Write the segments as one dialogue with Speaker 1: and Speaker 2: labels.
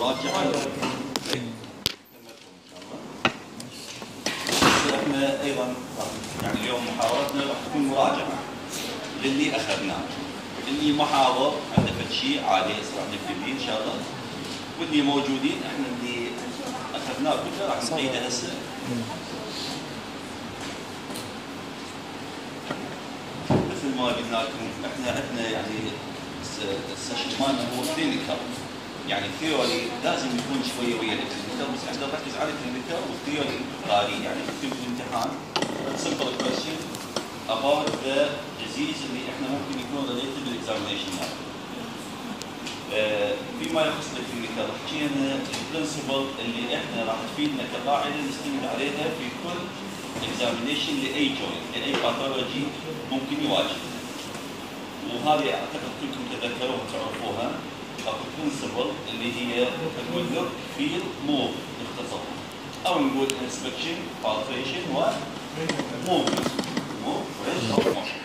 Speaker 1: مراجعه احنا ايضا يعني اليوم محاضرتنا راح تكون مراجعه للي اخذناه. اللي محاضر عنده فد شيء عادي راح نكتب فيه ان شاء الله، واللي موجودين احنا اللي اخذناه كله راح نعيده هسه. مثل ما قلنا لكم احنا عندنا يعني السيشن مالنا هو كلينيكال، يعني ثيوري لازم يكون شويه ويا الكلينيكال، بس احنا نركز على الكلينيكال والثيوري قاري. يعني نكتب في الامتحان simple question about the disease اللي احنا ممكن يكون related بالاكزامينشن مالنا. فيما يخص الكلينيكال حكينا البرنسبل اللي احنا راح تفيدنا كقاعده نستند عليها في كل اكزامينشن لاي جوينت، لاي باثولوجي ممكن يواجه. وهذه اعتقد كلكم تذكروها وتعرفوها. اكو برنسبل اللي هي تقول لوك فيل موف نختصر، او نقول انسبكشن بالفيشن وموفمنت موف رينج اوف موشن.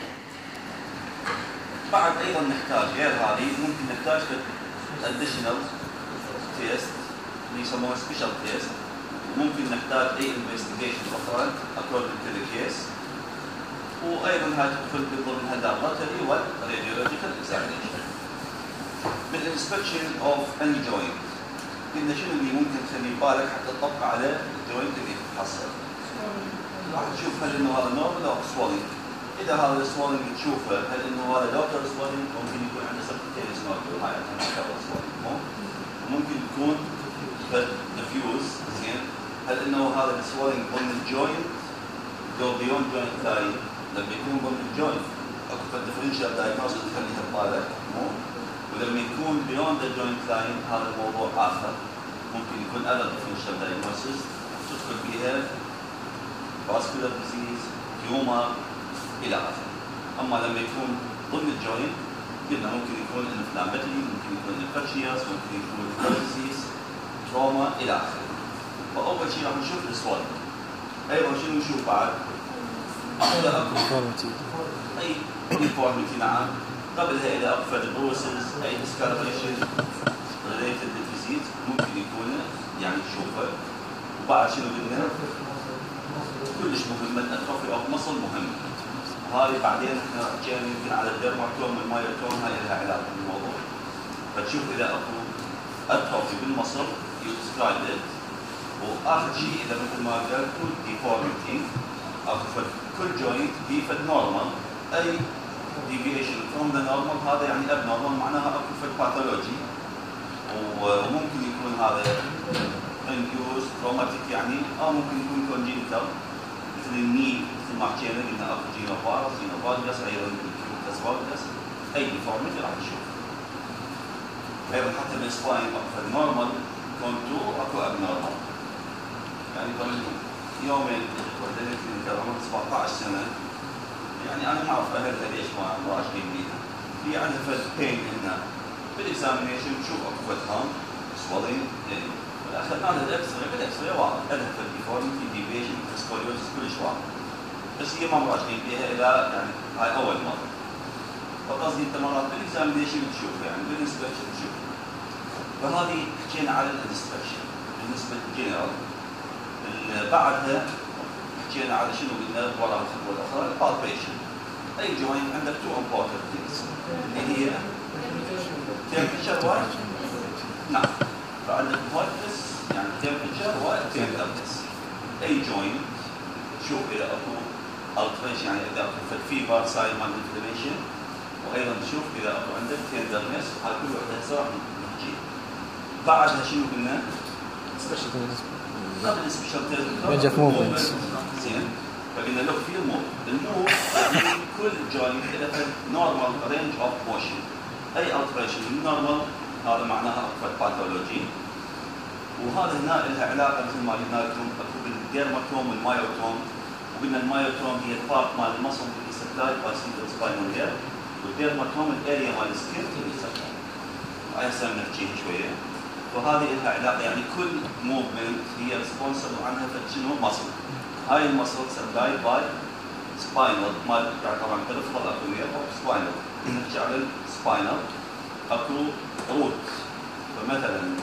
Speaker 1: بعد ايضا نحتاج غير هذه ممكن نحتاج اديشنال تيست اللي يسموها سبيشال تيست. ممكن نحتاج اي انفستيجيشن اخرى according to the case. وايضا هاي تدخل ضمن اللابوراتوري والراديولوجيكال اكزامينشن. بالانسبكشن اوف اني جوينت قلنا شنو اللي ممكن تخلي بالك حتى تطبق على الجوينت اللي تتحصل. راح تشوف هل انه هذا نورمال او سوالينج. اذا هذا السوالينج تشوفه هل انه هذا لوكال سوالينج، ممكن يكون عنده سبكتيريس نورمال، هاي تعتبر سوالينج. ممكن تكون ديفيوز زين. هل انه هذا السوالينج ضمن الجوينت جو بيوند جوينت ثاني؟ لما يكون ضمن الجوينت اكو ديفرنشال دايجنوستس تخليها ببالك. ولما يكون بيوند الجوينت لاين هذا الموضوع اخر، ممكن يكون other differential diagnosis تدخل بها vascular disease، تيومر الى اخره. اما لما يكون ضمن الجوينت قلنا ممكن يكون inflammatory، ممكن يكون infectious، ممكن يكون disease، تروما الى اخره. فاول شيء راح نشوف السوالف. ايضا شنو نشوف بعد؟ اي deformity نعم. قبلها اذا اكو فيبروسيس اي ديسكالبريشن ريليتد للديزيز ممكن يكون يعني تشوفه. وبعد شنو قلنا؟ كلش مهمه الاتروفي اوف مصل مهمه. وهذه بعدين احنا حكينا يمكن على الديرماتوم والمايوتوم، هاي لها علاقه بالموضوع. فتشوف اذا اكو اتروفي بالمصل يدسكرايب ات. واخر شيء اذا مثل ما قلت ديفورميتي اكو كل جوينت في فد نورمال، اي deviation from the normal هذا يعني abnormal، معناها اكو في باثولوجي. وممكن يكون هذا induced traumatic يعني، او ممكن يكون congenital مثل الني، مثل ما حكينا قلنا اكو جينوفالجس ايضا كيوتاسفالجس. اي deformity راح نشوف. ايضا حتى بالسباين اكو normal contour اكو abnormal. يعني قبل يومين ولدت من عمر 17 سنه، يعني انا ما اعرف اهلها ليش ما راجعين بيها. في عندها فد بين هنا بالاكزامينشن تشوف اكو فد هام سوالين، اخذنا لها الاكس راي، بالاكس راي واضح عندها فد ديفورميتي ديفيشن سكوليوزس كلش واضح، بس هي ما مراجعين بيها الى يعني هاي اول مره. فقصدي انت مرات بالاكزامينشن تشوف يعني بالانسبكشن تشوف. فهذه حكينا على الانسبكشن بالنسبه للجنرال. بعدها حكينا على شنو قلنا ورا الخطوه الاخرى البالبيشن. اي جوينت عندك تو امبورتنت ثينجز اللي هي تمبرتشر نعم. فعندك هوتنس يعني تمبرتشر وتمبرتنس. اي جوينت تشوف اذا اكو التريشن يعني اذا اكو فيفر ساين مال انفلاميشن، وايضا تشوف اذا اكو عندك تندرنس. هاي كل وحده هسه راح نحكي. بعدها شنو قلنا؟ قبل سبيشال رينج اوف موفمنت زين. فقلنا لوك في الموف يعني كل جوينت له نورمال رينج اوف موشن. اي التريشن من نورمال هذا معناها اكو باثولوجي. وهذا هنا لها علاقه مثل ما قلنا لكم اكو بالديرماتوم والمايوتوم. وقلنا المايوتوم هي البارت مال المصل اللي سبلايد باي سيمبل سباينال هير، والديرماتوم الاريا مال السكين اللي سبلايد. هاي هسه نحكيها شويه. وهذه لها علاقه يعني كل موفمنت هي ريسبونسبل عنها شنو مصل. هاي المصل سبلايد باي سباينال مال طبعا بريفرال اكو نير او سباينال. نحكي على السباينال اكو روت. فمثلا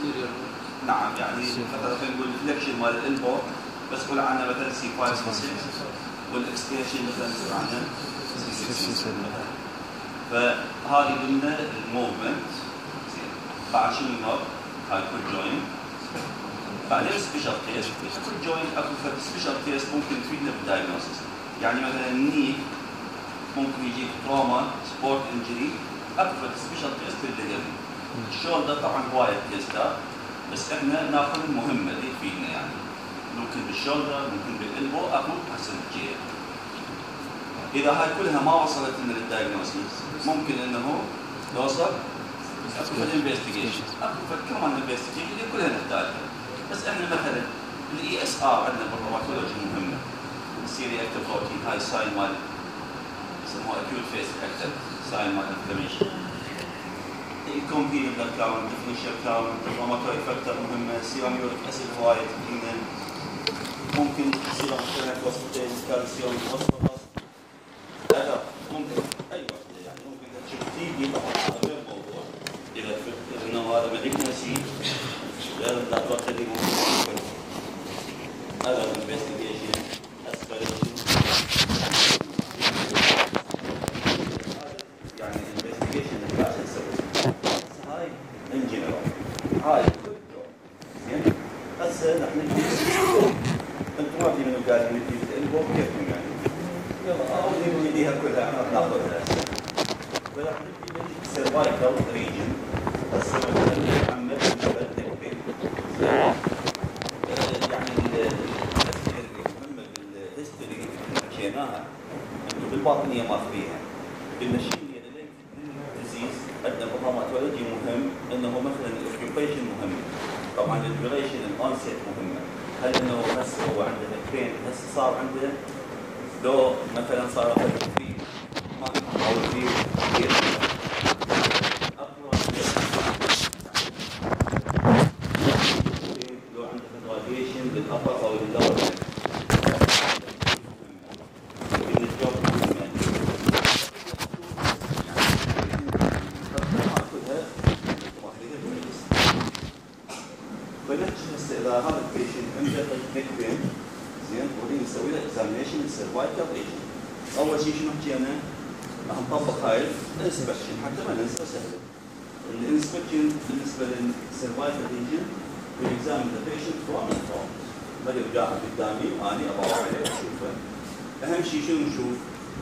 Speaker 1: نعم يعني مثلا خلينا نقول الفليكشن مال الالبو بس قول عنه مثلا سي 5 سي 6 والاكستنشن مثلا يصير عنه سي 6 سي 7 مثلا. فهذه قلنا الموفمنت. بعد شنو النوع؟ هاي كل جوينت. بعدين سبيشال كيس، كل جوينت اكو سبيشال كيس ممكن تفيدنا بالدايجنوستس. يعني مثلا الني ممكن يجيك تروما سبورت انجري اكو سبيشال كيس بالدليفري. الشولدر طبعا هوايه كيسات بس احنا ناخذ المهمه اللي تفيدنا يعني. ممكن بالشولدر ممكن بالالبو اكو حسب الجير. اذا هاي كلها ما وصلت لنا للدايجنوستس ممكن انه نوصل اكو الانفستيجيشن، اكو كمان الانفستيجيشن اللي كلها نحتاجها. بس احنا مثلا الاي اس ار عندنا بالروماتولوجي مهمه. السيري اكتيف بروتين هاي ساين مال يسموها اكيوت فيس اكتيف ساين مال انفلاميشن. الكومبينر بلاد كاونت، ديفينيشن كاونت، الروماتويد فاكتور مهمه، سيرم يوريك اسيد هوايه تفيدنا. ممكن سيرم كلها فوسفاتيز، كالسيوم، فوسفورس. هذا ممكن اي وحده يعني ممكن تشوف تي بي طبعا هذا غير موضوع. اذا فكر انه هذا مالجنسي غير الدكتور اللي ممكن هذا الانفستيجيشن اسبريشن يعني الانفستيجيشن اللي عشان نسوي هاي ان جنرال هاي زين. هسه نحن انتم ما في منو قاعد يجي الالبو كيفكم يعني يلا اول ايديها كلها احنا راح ناخذها هسه. فراح نبدي بالسيرفايكال ريجن. هسه مثلا عم نبدا يعني المهمه بالهيستوري اللي حكيناها انه بالباطنيه ماخذيها. بالماشينيا ديزيز عندنا بالروماتولوجي مهم انه مثلا الاوكيوبيشن مهم. طبعا الديوريشن الاونست مهمه. هل انه هسه هو عنده بين هسه صار عنده لو مثلا صار فيه ما او فيه كثير لو عنده راديشن للابر او لللور اذا هذا البيشنت عنده نيك بين زين ودي نسوي له اكزامينشن للسيرفايكال ريجن. اول شيء شنو حكينا؟ راح نطبق هاي الانسبكشن حتى ما ننسى سهله. الانسبكشن بالنسبه للسيرفايكال ريجن ويكزامين ذا بيشنت فروم اند فروم. بدي قاعد قدامي واني ابغى عليه اشوفه. اهم شيء شنو نشوف؟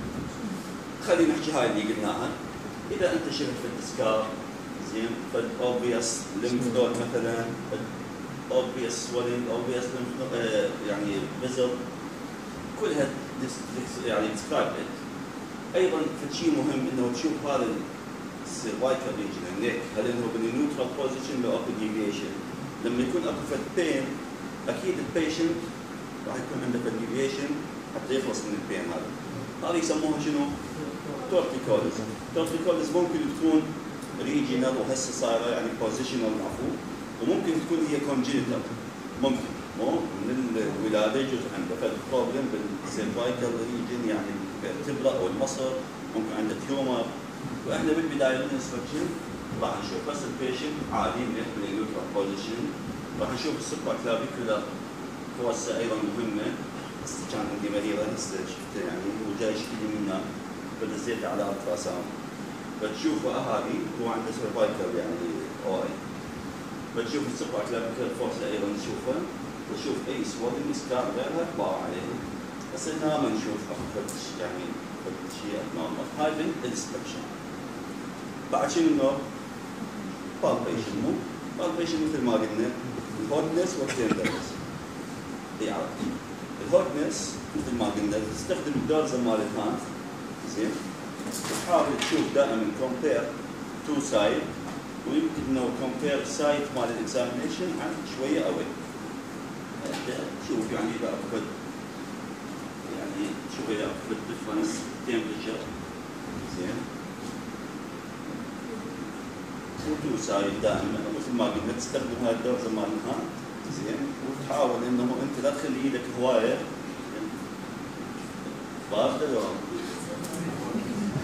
Speaker 1: خلينا نحكي هاي اللي قلناها. اذا انت شفت في الدسكار زين فد اوبفيس ليمف نود مثلا obvious swelling, obvious يعني vessel كلها يعني describe it. ايضا في شيء مهم انه تشوف هذا السيرفايكال ريجن النيك هل انه بالنيوترال بوزيشن لو اكو ديفيشن. لما يكون اكو فد بين اكيد البيشنت راح يكون عنده فد ديفيشن حتى يخلص من البين هذا. هذه يسموها شنو؟ تورتيكوليز. تورتيكوليز ممكن تكون ريجينال وهسه صايره يعني بوزيشنال عفوا. وممكن تكون هي كونجينيتال ممكن مو من الولاده يجوز عنده فالبروبلم بالسيرفايكال ريجن يعني الفرتبرا او المصر ممكن عنده تيومر. واحنا بالبدايه بالانسبكشن راح نشوف بس البيشنت عادي بالنيوترال بوزيشن. راح نشوف السوبر كلافيكولار فوسه ايضا مهمه. هسه كان عندي مريضه هسه شفته يعني وجاي يشتكي منها فدزيت على الترا ساوند فتشوفه هذه هو عنده سيرفايكال يعني اوي. بتشوف السوبر كلافيكال فورس ايضا نشوفها وتشوف اي سوالين سكار غيرها تباوع عليها. بس انها ما نشوف اكو يعني شيء نورمال. هاي بالانسبكشن. بعد شنو النوع؟ بالبيشن مو؟ بالبيشن مثل ما قلنا الهوتنس والتندرنس. اي عرفت. الهوتنس مثل ما قلنا تستخدم الدورز مال الهاند زين تحاول تشوف دائما كومبير تو سايد ويمكن انه كومبير سايت مال الاكزامينشن عن شويه اوي. شوف يعني اذا اخذ يعني شويه اخذ ديفرنس تمبرتشر زين وتو سايد دائما مثل ما قلنا تستخدم هاي الدوز مالها زين وتحاول انه انت لا تخلي ايدك هوايه بارده ولا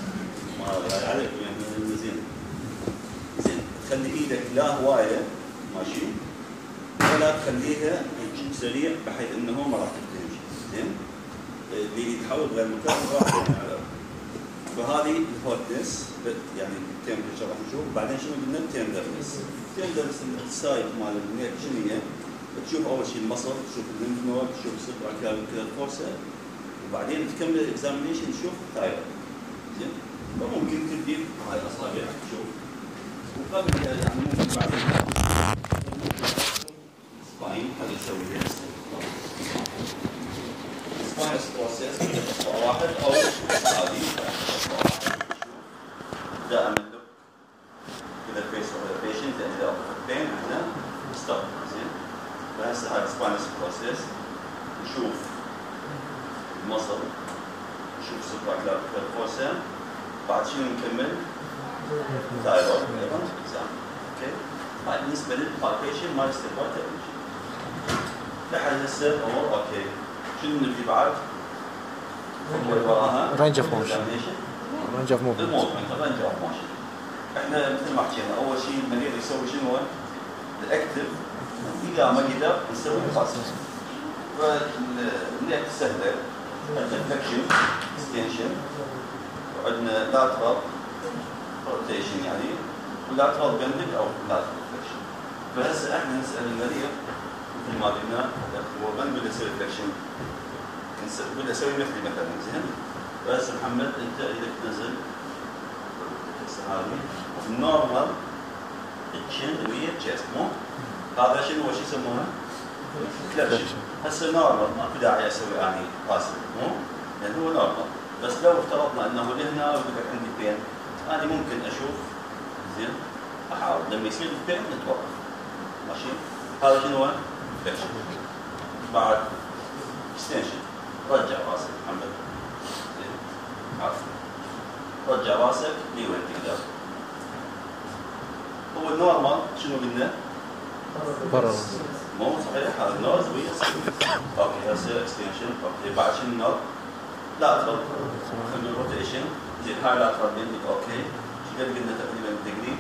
Speaker 1: ما عليكم يعني زين تخلي ايدك لا هوايه ماشي؟ ولا تخليها سريع بحيث انه ما راح تمشي، زين؟ اللي يتحول غير مكان راح على فهذه الهوتنس يعني التمبرتشر راح نشوف، بعدين شنو قلنا التندرنس. التندرنس السايد مال النيك شنو هي؟ تشوف اول شيء المصل، تشوف الليمف نود، تشوف السوبرا كلافيكولار فورسا، وبعدين تكمل الاكزامينيشن تشوف الثايرويد. زين؟ فممكن تبدي بهاي الاصابع تشوف، وقبل يعني ممكن بعدين سباين هذا يسوي سباين بروسيس واحد او هذه دائما إذا فيس أو patient and إذا pain عندنا stop زين. فهسه هاي spinous process نشوف المصل، نشوف supraclavicular fossa، بعد شنو نكمل؟ thyroid أيضا exam. أوكي. هاي بالنسبة للpalpation ما يستقبل تأمين. لحد هسه أمور أوكي. شنو اللي بعد؟ اللي وراها
Speaker 2: range of motion. range of movement.
Speaker 1: range of motion. احنا مثل ما حكينا اول شيء المريض يسوي شنو؟ الاكتف، اذا ما قدر نسوي الباسف. فالنيك سهله، عندنا فلكشن، اكستنشن، وعندنا لاترال روتيشن يعني، ولاترال بندنج او لاترال فلكشن. فهسه احنا نسال المريض مثل ما قلنا هو ما نقول له سوي فلكشن، نقول له سوي مثلي مثلا زين. فهسه محمد انت اذا تنزل هذه النورمال تشين ويا تشيست مو هذا شنو هو شو يسمونه؟ فلكشن. هسه نورمال ماكو داعي اسوي اني قاسم مو؟ لان هو نورمال، بس لو افترضنا انه لهنا ويقول لك عندي بين، انا ممكن اشوف زين احاول لما يصير البين نتوقف ماشي؟ هذا شنو هو؟ فلكشن. بعد اكستنشن، رجع راسك محمد زين عافية، رجع راسك لوين تقدر. هو النورمال شنو قلنا؟
Speaker 2: برا.
Speaker 1: مو صحيح هذا النوز ويا اوكي هسه اكستنشن. اوكي بعد شنو النور؟ لاترال خلينا روتيشن. زين هاي لاترال بيندك اوكي. شو قد قلنا تقريبا دقري؟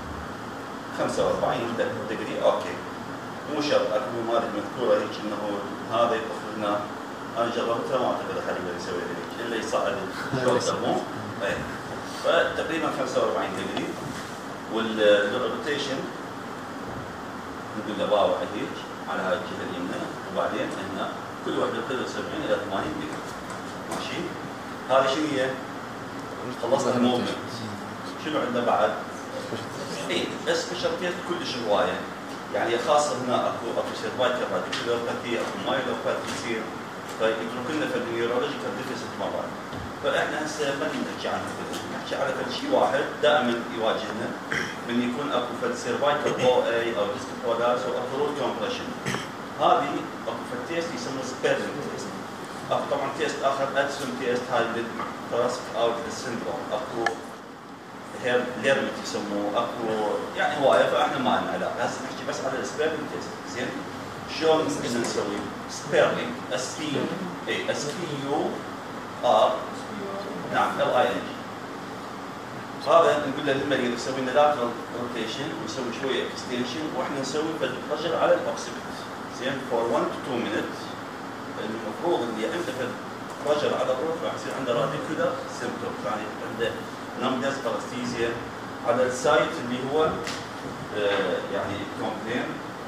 Speaker 1: 45 دقري اوكي. مو شرط اكو ماده مذكوره هيك انه هذا يطخ لنا، انا جربتها ما اعتقد احد يقدر يسوي هيك الا يصعد الشوطه مو؟ اي فتقريبا 45 دقري. والروتيشن نقول له باوع هيك على هاي الجهه اليمنى، وبعدين هنا كل وحده تقدر 70 الى 80 دقري ماشي. هذه شنو هي؟ خلصنا الموفمنت. شنو عندنا بعد؟ اي سبيشال كيس كلش هوايه يعني، خاصه هنا اكو سيرفايكال راديكولوباثي، اكو مايلوباثي يصير، فيترك لنا في النيورولوجيكال ديفيسيت مرات. فاحنا هسه ما نحكي عنها كلها، نحكي على شيء واحد دائما يواجهنا من يكون اكو فد سيرفايكال او اي او ديسك برولاس او اكو رول كومبريشن. هذه اكو فد تيست يسموه سبيرلينج تيست. اكو طبعا تيست اخر ادسون تيست هاي بالتراسك اوت سيندروم، اكو هير ليرمت يسموه، اكو يعني هوايه. فاحنا ما لنا علاقه، هسه نحكي بس على السبيرلينج تيست. زين شلون ممكن نسوي سبيرلينج؟ اس بي اي اس بي يو ار نعم ال اي ان جي. هذا نقول له للمريض يسوي لنا لاترال روتيشن ويسوي شويه اكستنشن، واحنا نسوي بريشر على الاوكسيبت زين فور 1 to 2 minutes. المفروض اللي عنده بريشر على الروح راح يصير عنده راديكولار سيمبتوم، يعني عنده نمبنس باراستيزيا على السايت اللي هو يعني كومبلين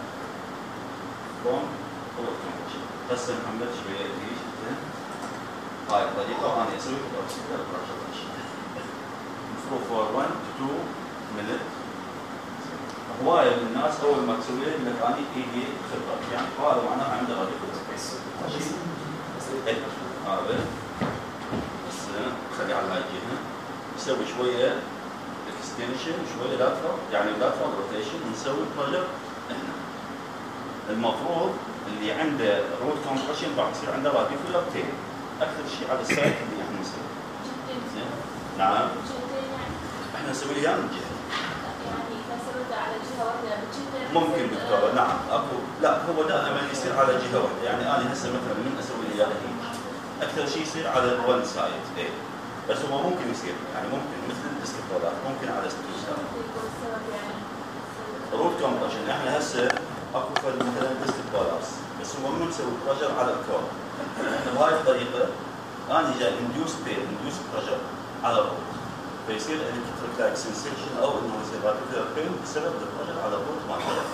Speaker 1: فروم فور كومبلين. هسه محمد شويه يجي زين هاي الطريقه وانا اسوي بالاوكسيبت بريشر المفروض فور 1 to 2 minutes. هوايه من الناس اول ما تسوي له يقول لك انا ايدي خبره يعني، وهذا معناها عنده راديكولار ماشي. هذا بس خليه على هاي الجهه، نسوي شويه اكستنشن وشويه لاترال يعني لاترال روتيشن، ونسوي بريشر. هنا المفروض اللي عنده روت كومبريشن راح يصير عنده راديكولار تيل اكثر شيء على السايت اللي احنا نسوي. زين نعم احنا نسوي له اياه من جهه
Speaker 3: يعني اذا سويت على جهه واحده
Speaker 1: ممكن دكتوره. نعم اكو لا هو دائما يصير على جهه واحده يعني، انا هسه مثلا من اسوي له اياه هيك اكثر شيء يصير على الون سايد اي، بس هو ممكن يصير يعني ممكن مثل الديسك برولاس ممكن على ستو سايد. روت كومبريشن احنا هسه اكو مثلا ديستك كولاس بس هو مو مسوي بريشر على الكور. بهاي الطريقه انا جاي انديوس بريشر على الروت فيصير الكتريك لايك سنسيشن او انه يصير راديكال بين بسبب البريشر على الروت مالته.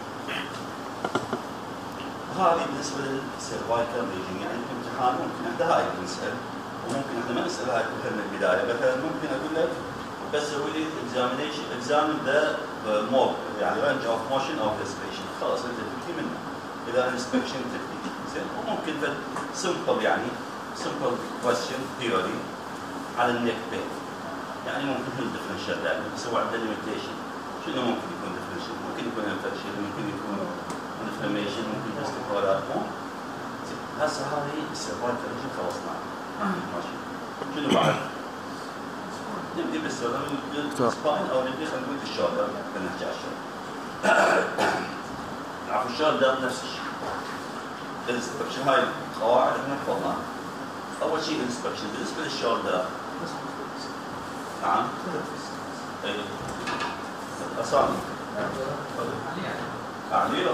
Speaker 1: هذه بالنسبه للسيرفايكال ريجن يعني الامتحان ممكن احنا هاي بنسال وممكن احنا ما نسال هاي كلها من البدايه مثلا ممكن اقول لك بس سوي لي اكزامين ذا موب يعني رينج اوف موشن اوف ذا سبيشن خلاص انت تبكي منه اذا انسبكشن تكنيك زين وممكن سمبل يعني سمبل كويستشن ثيوري على النيك بين يعني ممكن يكون ديفرنشال دائما بس هو عنده ليميتيشن شنو ممكن يكون ديفرنشال؟ ممكن يكون انفكشن ممكن يكون انفلاميشن ممكن استقرارات هسه هذه السيرفايكال ريجن خلصنا ماشي شنو بعد؟ نبدي بالسباين او نبدي خلينا نقول الشولدر خلينا نحكي على الشولدر. عفوا الشولدر نفس الشيء. الانسبكشن هاي القواعد احنا حفظناها. اول شيء الانسبكشن بالنسبه للشولدر نعم اي اسامي علي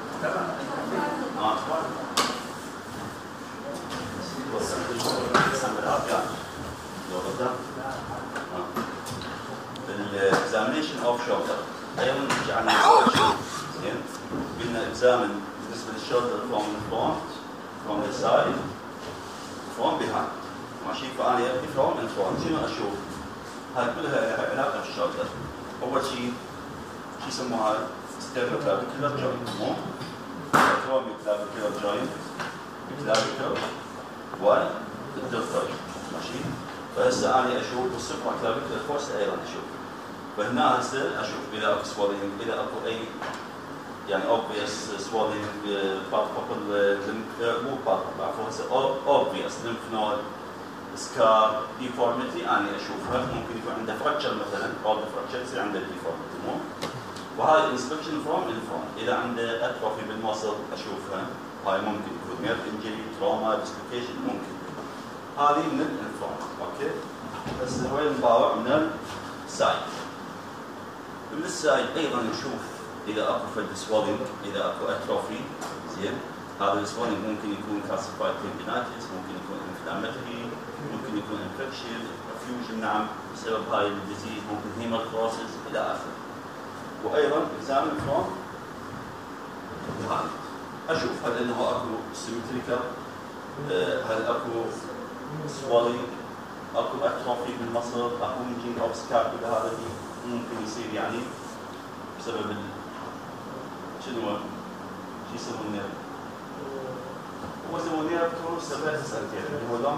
Speaker 1: الاكزامينشن اوف شولدر ايضا نحكي عن الانسبكشن زين قلنا اكزامن بالنسبه للشولدر فروم ذا سايد فروم بيهايند ماشي فانا ابدي فروم اند فروم شنو اشوف؟ هاي كلها لها علاقه بالشولدر. اول شيء شو يسموها ستيرنوكلافيكولار جوينت مو؟ كلافيكولار جوينت كلافيكولار والدلتويد ماشي؟ فهسه انا اشوف السوبرا كلافيكولار فورس ايضا اشوف. فهنا هسه اشوف اذا اكو سوالينج اذا اكو اي يعني اوبفيس سوالينج بالبابل مو بالبابل عفوا هسه اوبفيس ليمف نود سكار ديفورميتي انا اشوفها ممكن يكون عنده فراكشر مثلا او فراكشر يصير عنده ديفورميتي مو؟ وهاي انسبكشن فروم الفرونت اذا عنده اتروفي بالمصل اشوفها هاي ممكن يكون نيرف انجري تروما ديسلوكيشن ممكن هذه من الفرونت اوكي بس وين نباوع من السايد من السايد ايضا نشوف اذا اكو فد سوالينج اذا اكو اتروفي زين هذا السوالينج ممكن يكون كالسيفايد تندينايتس ممكن يكون انفلاماتوري ممكن يكون انفكشن فيوجن نعم بسبب هاي الديزيز ممكن هيماتروسيس الى اخره. وايضا اكزامن فروم بيهايند اشوف هل انه اكو سيمتريكال هل اكو سوالينج اكو اتروفي بالمصل اكو ممكن اوف سكابولا هذا ممكن يصير يعني بسبب شنو شو يسمونه هو يسمونه نيرف سيرفيس انتيريور اللي هو لونج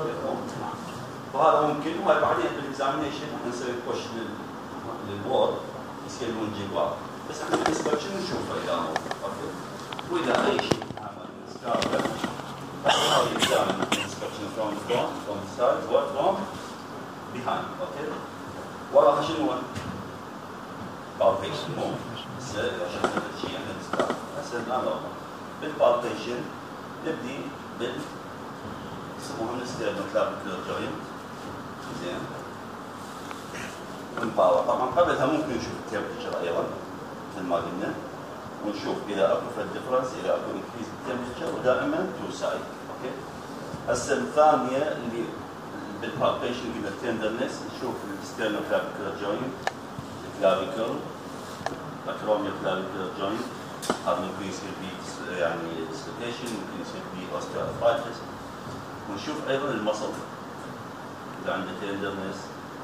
Speaker 1: فهذا ممكن وهي بعدين بالاكزامينشن احنا نسوي بوش للوورد يصير جواب بس احنا بالنسبه شنو نشوفه اذا اوكي واذا اي شيء عمل سكابولا هذا اكزامين انسبكشن فروم سايد وفروم بيهايند اوكي وراها شنو بالبيشن مو هسه اذا شفنا الشيء عندنا سكابولا هسه الان بالبالبيشن نبدي بال يسموها الستيرنوكلافيكولار جوينت زين ونباور طبعا قبلها ممكن نشوف التمبرتشر ايضا مثل ما قلنا ونشوف اذا اكو فد ديفرنس اذا اكو انكريز بالتمبرتشر ودائما تو سايد اوكي هسه الثانيه اللي بالبالبيشن قلنا التندرنس نشوف الستيرنوكلافيكولار جوينت الكلافيكل اكروميال كلافيكولار جوينت هذا ممكن يصير به يعني ديسلوكيشن ممكن يصير به اوستيوارثرايتس ونشوف ايضا المصل اذا عنده تندرنس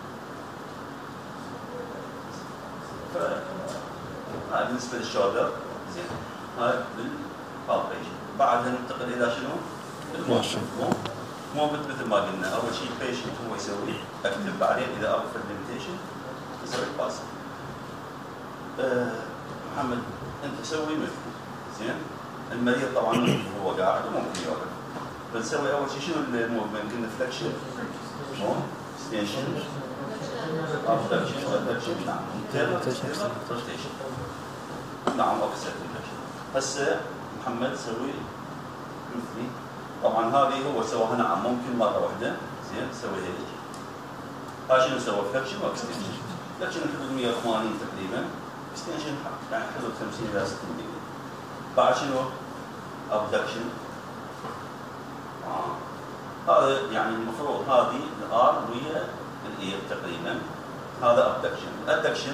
Speaker 1: هاي بالنسبه للشولدر زين هاي بالبالبيشن بعدها ننتقل الى شنو؟ الموشن موفمنت مثل ما قلنا اول شيء البيشنت هو يسوي اكتب بعدين اذا اكو ليميتيشن يسوي باسنج محمد انت سوي مثل زين المريض طبعا هو قاعد وممكن يوقف بنسوي اول شيء شنو الموفمنت قلنا فلكشن مو ستيشن فلكشن نعم روتيشن نعم اوفست فلكشن هسه محمد سوي مثلي طبعا هذه هو سواها نعم ممكن مره واحده زين سوي هيك هاي شنو سوى فلكشن واكستنشن فلكشن حدود 180 تقريبا اكستنشن يعني حدود 50 الى 60 دقيقة. بعد شنو؟ ابدكشن. هذا يعني المفروض هذه الار ويا الاير تقريبا. هذا ابدكشن. الادكشن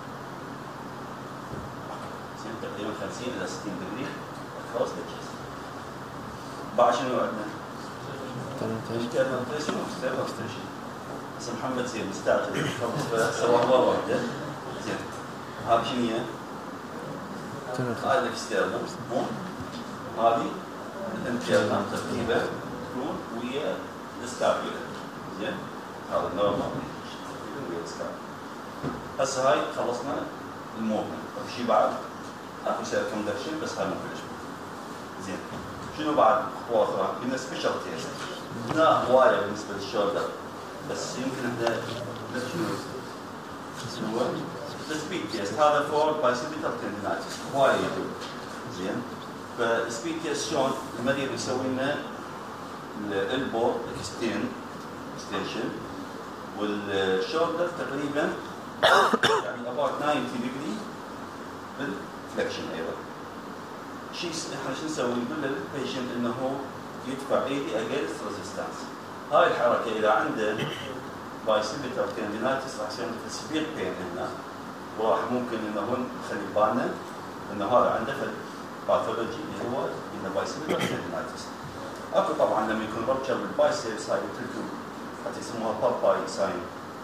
Speaker 1: تقريبا 50 الى 60 دقيقة across the chest. بعد شنو عندنا؟ internal station. بس محمد زين مستعجل خلص سوى مرة واحدة. زين هذه شنو هي؟ هاي الاكسترنال مو؟ هذه الانترنال تركيبة تكون ويا السكابيولا. زين هذا النورمال ويا السكابيولا. هسه هاي خلصنا الموفمنت. اكو شيء بعد؟ اكو سيركمدكشن بس هاي مو كلش. زين شنو بعد خطوة أخرى؟ قلنا سبيشال تيست. هنا هواية بالنسبة للشولدر بس يمكن احنا شنو هو؟ السبيد تيست هذا فور بايسيبيتال تندينايتس هواية يدور. زين فالسبيد تيست شلون؟ المريض يسوي لنا الالبو اكستنشن والشولدر تقريبا يعني about 90 degree بالفلكشن ايضا. شيء احنا شو نسوي؟ نقول للبيشنت انه يدفع ايدي against resistance. هاي الحركه اذا عنده بايسيبيتال تندينايتس راح يصير مثل سبير بين هنا وراح ممكن انه نخلي بالنا انه هذا عنده باثولوجي اللي هو انه بايسيبيتال تندينايتس. اكو طبعا لما يكون ربشر بالبايسبس هاي قلت لكم حتى يسموها باباي ساين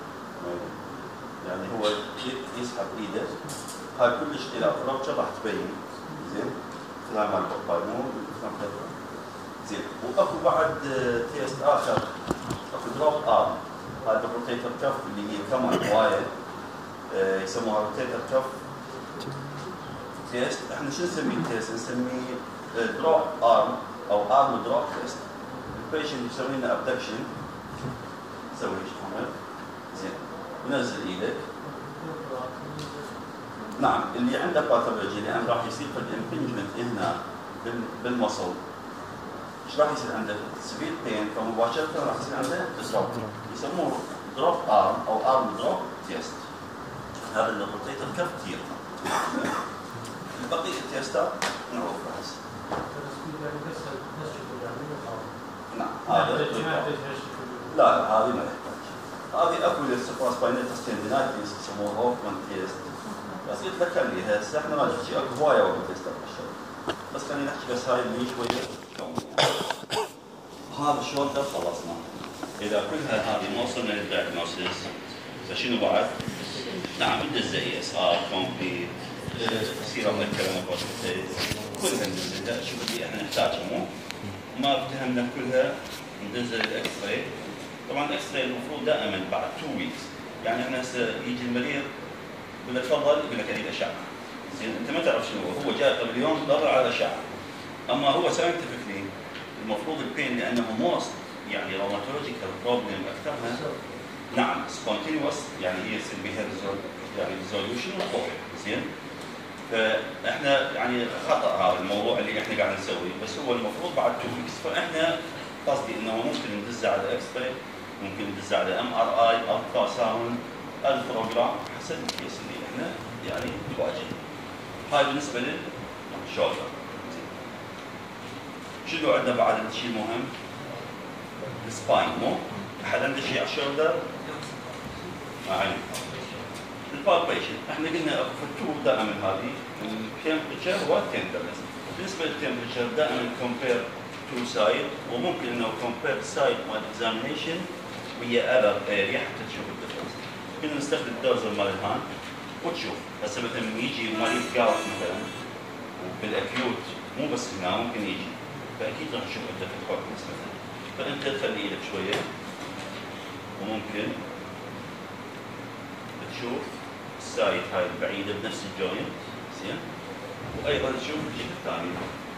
Speaker 1: يعني هو يسحب ايده هاي كلش اذا ربشر راح تبين. زين لا مال باباي مو زين. واكو بعد تيست اخر اكو دروب ارم. هذا الروتيتر كف اللي هي كمان هوايه يسموها روتيتر كف تيست. احنا شو نسميه التيست؟ نسميه دروب ارم او ارم دروب تيست. البيشنت يسوي لنا ابدكشن يسوي ايش محمد؟ زين ونزل ايدك. نعم اللي عنده باثولوجي لان راح يصير في الامبنجمنت هنا بالمصل ايش راح يصير عنده؟ سبيل بين فمباشره راح يصير عنده دروب يسموه دروب ارم او ارم دروب تيست. هذا اللي روتيتر كف كثير. بقيه التيستات نعرفها هسه. نعم هذا لا هذه ما يحتاج. هذه اكو للسوبراسباينيتس تندينايتس يسموها هوفمان تيست بس يتذكر لي هسه احنا ما نحكي اكو هوايه وقت تيستات بالشغل بس خلينا نحكي بس هاي اللي شويه كون يعني. هذا الشولدر خلصنا. اذا كلها هذه وصلنا للدايجنوستس فشنو بعد؟ نعم ندز اي اس ار كومبليت سيرم الكلامات كلها ندز شوف اللي احنا نحتاجها مو؟ ما افتهمنا كلها ندز الاكس راي. طبعا الاكس راي المفروض دائما بعد 2 ويكس يعني احنا هسه يجي المريض يقول لك تفضل يقول لك اريد اشعه. زين انت ما تعرف شنو هو جاي قبل يوم دور على اشعه. اما هو ساينتفكلي المفروض البين لانه موست يعني روماتولوجيكال بروبلم اكثرها نعم سبونتينيوس يعني هي يصير بها يعني ريزوليوشن وقوي. زين فاحنا يعني خطا هذا الموضوع اللي احنا قاعد نسويه بس هو المفروض بعد 2 ويكس. فاحنا قصدي انه ممكن ندز على اكس راي ممكن ندز على ام ار اي الترا ساوند الفروجرام حسب الكيس اللي احنا يعني نواجهه. هاي بالنسبه للشولدر. شنو عندنا بعد شيء مهم؟ السباين مو؟ احد عنده شيء على الشولدر؟ ما عندي. البالبيشن احنا قلنا اكو فالتور دائما هذه التمبرتشر والتندرنس. بالنسبه للتمبرتشر دائما كومبير تو سايد وممكن انه كومبير سايد مال اكزامينيشن ويا اذر اريا حتى تشوف الديفرنس. كنا نستخدم الدوزر مال الهاند وتشوف هسه مثلا يجي مريض جاوت مثلا وبالاكيوت مو بس هنا ممكن يجي فاكيد راح تشوف انت في الكورتكس مثلا فانت تخلي ايدك شويه وممكن تشوف السايد هاي البعيده بنفس الجوينت. زين وايضا تشوف الجهه الثانيه.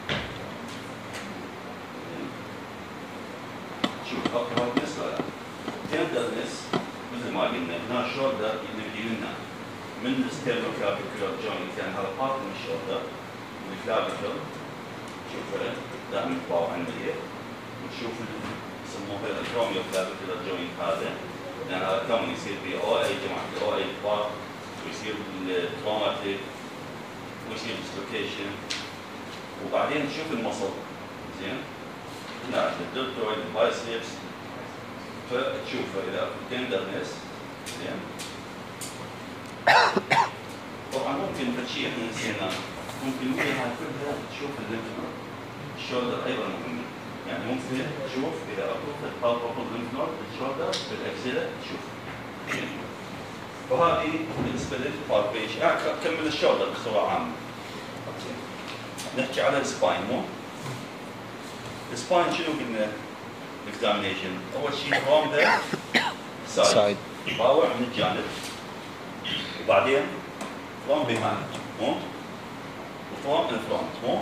Speaker 1: شوف هاي بالنسبه لها تندرنس مثل ما قلنا هنا شولدر يبدي لنا من الستيرنوكلافيكولار جوينت يعني هذا بارت من الشولدر والكلافيكل شوفها دائما تطاوع عندي وتشوف يسموه الكروميو كلافيكولار جوينت هذا لان هذا كون يصير في او اي جماعه او اي بارت ويصير التروماتيك ويصير ديسلوكيشن، وبعدين تشوف المصل زين هنا الدلتويد البايسبس فتشوفه اذا اكو تندرنس زين. طبعا ممكن فشيء احنا نسيناه، ممكن وياها كلها تشوف الليمف نود، الشولدر ايضا مهم، يعني ممكن تشوف اذا اكو بالبابل ليمف نود بالشولدر بالاكسيلا تشوف. وهذه بالنسبه للبالبيشن. اكمل الشولدر بصوره عامه. نحكي على السباين مو؟ السباين شنو قلنا؟ الاكزامينيشن اول شيء فروم ذا سايد باوع من الجانب، وبعدين فروم بيهايند مو؟ وفروم الفرونت مو؟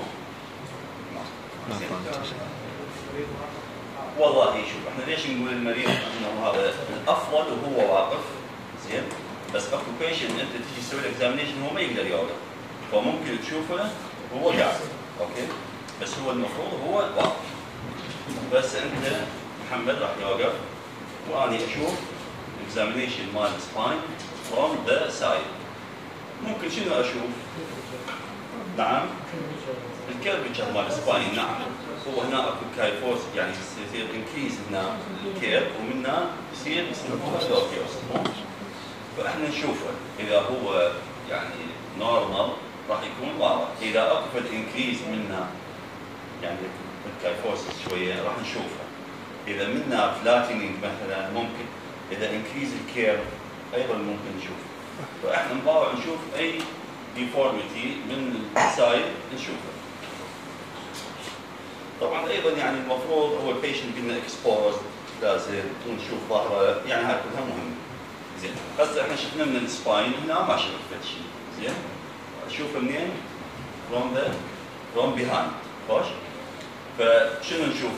Speaker 1: والله شوف احنا ليش نقول المريض انه هذا الافضل وهو واقف زين، بس اكو بيشنت انت تجي تسوي له اكزامينيشن هو ما يقدر يوقف، فممكن تشوفه وهو قاعد اوكي، بس هو المفروض هو واقف. بس انت محمد راح يوقف واني اشوف اكزامينيشن مال سباين فروم ذا سايد. ممكن شنو اشوف؟ نعم الكيرفتشر مال سباين، نعم هو هنا اكو كايفوس يعني يصير انكريز هنا الكيرف ومنها يصير يسموها لوكيوس، فاحنا نشوفه اذا هو يعني نورمال راح يكون واضح، اذا اكو انكريز منها يعني الكايفوسس شويه راح نشوفها، اذا منها فلاتينينج مثلا ممكن، اذا انكريز الكيرف ايضا ممكن نشوفه، فاحنا نباوع نشوف اي ديفورميتي من السايد نشوفه. طبعا ايضا يعني المفروض هو البيشنت قلنا اكسبوز لازم ونشوف ظهره، يعني هاي كلها مهمه. زين هسه احنا شفنا من السباين هنا ما شفت شيء زين، اشوفه منين؟ فروم بيهايند خوش. فشنو نشوف؟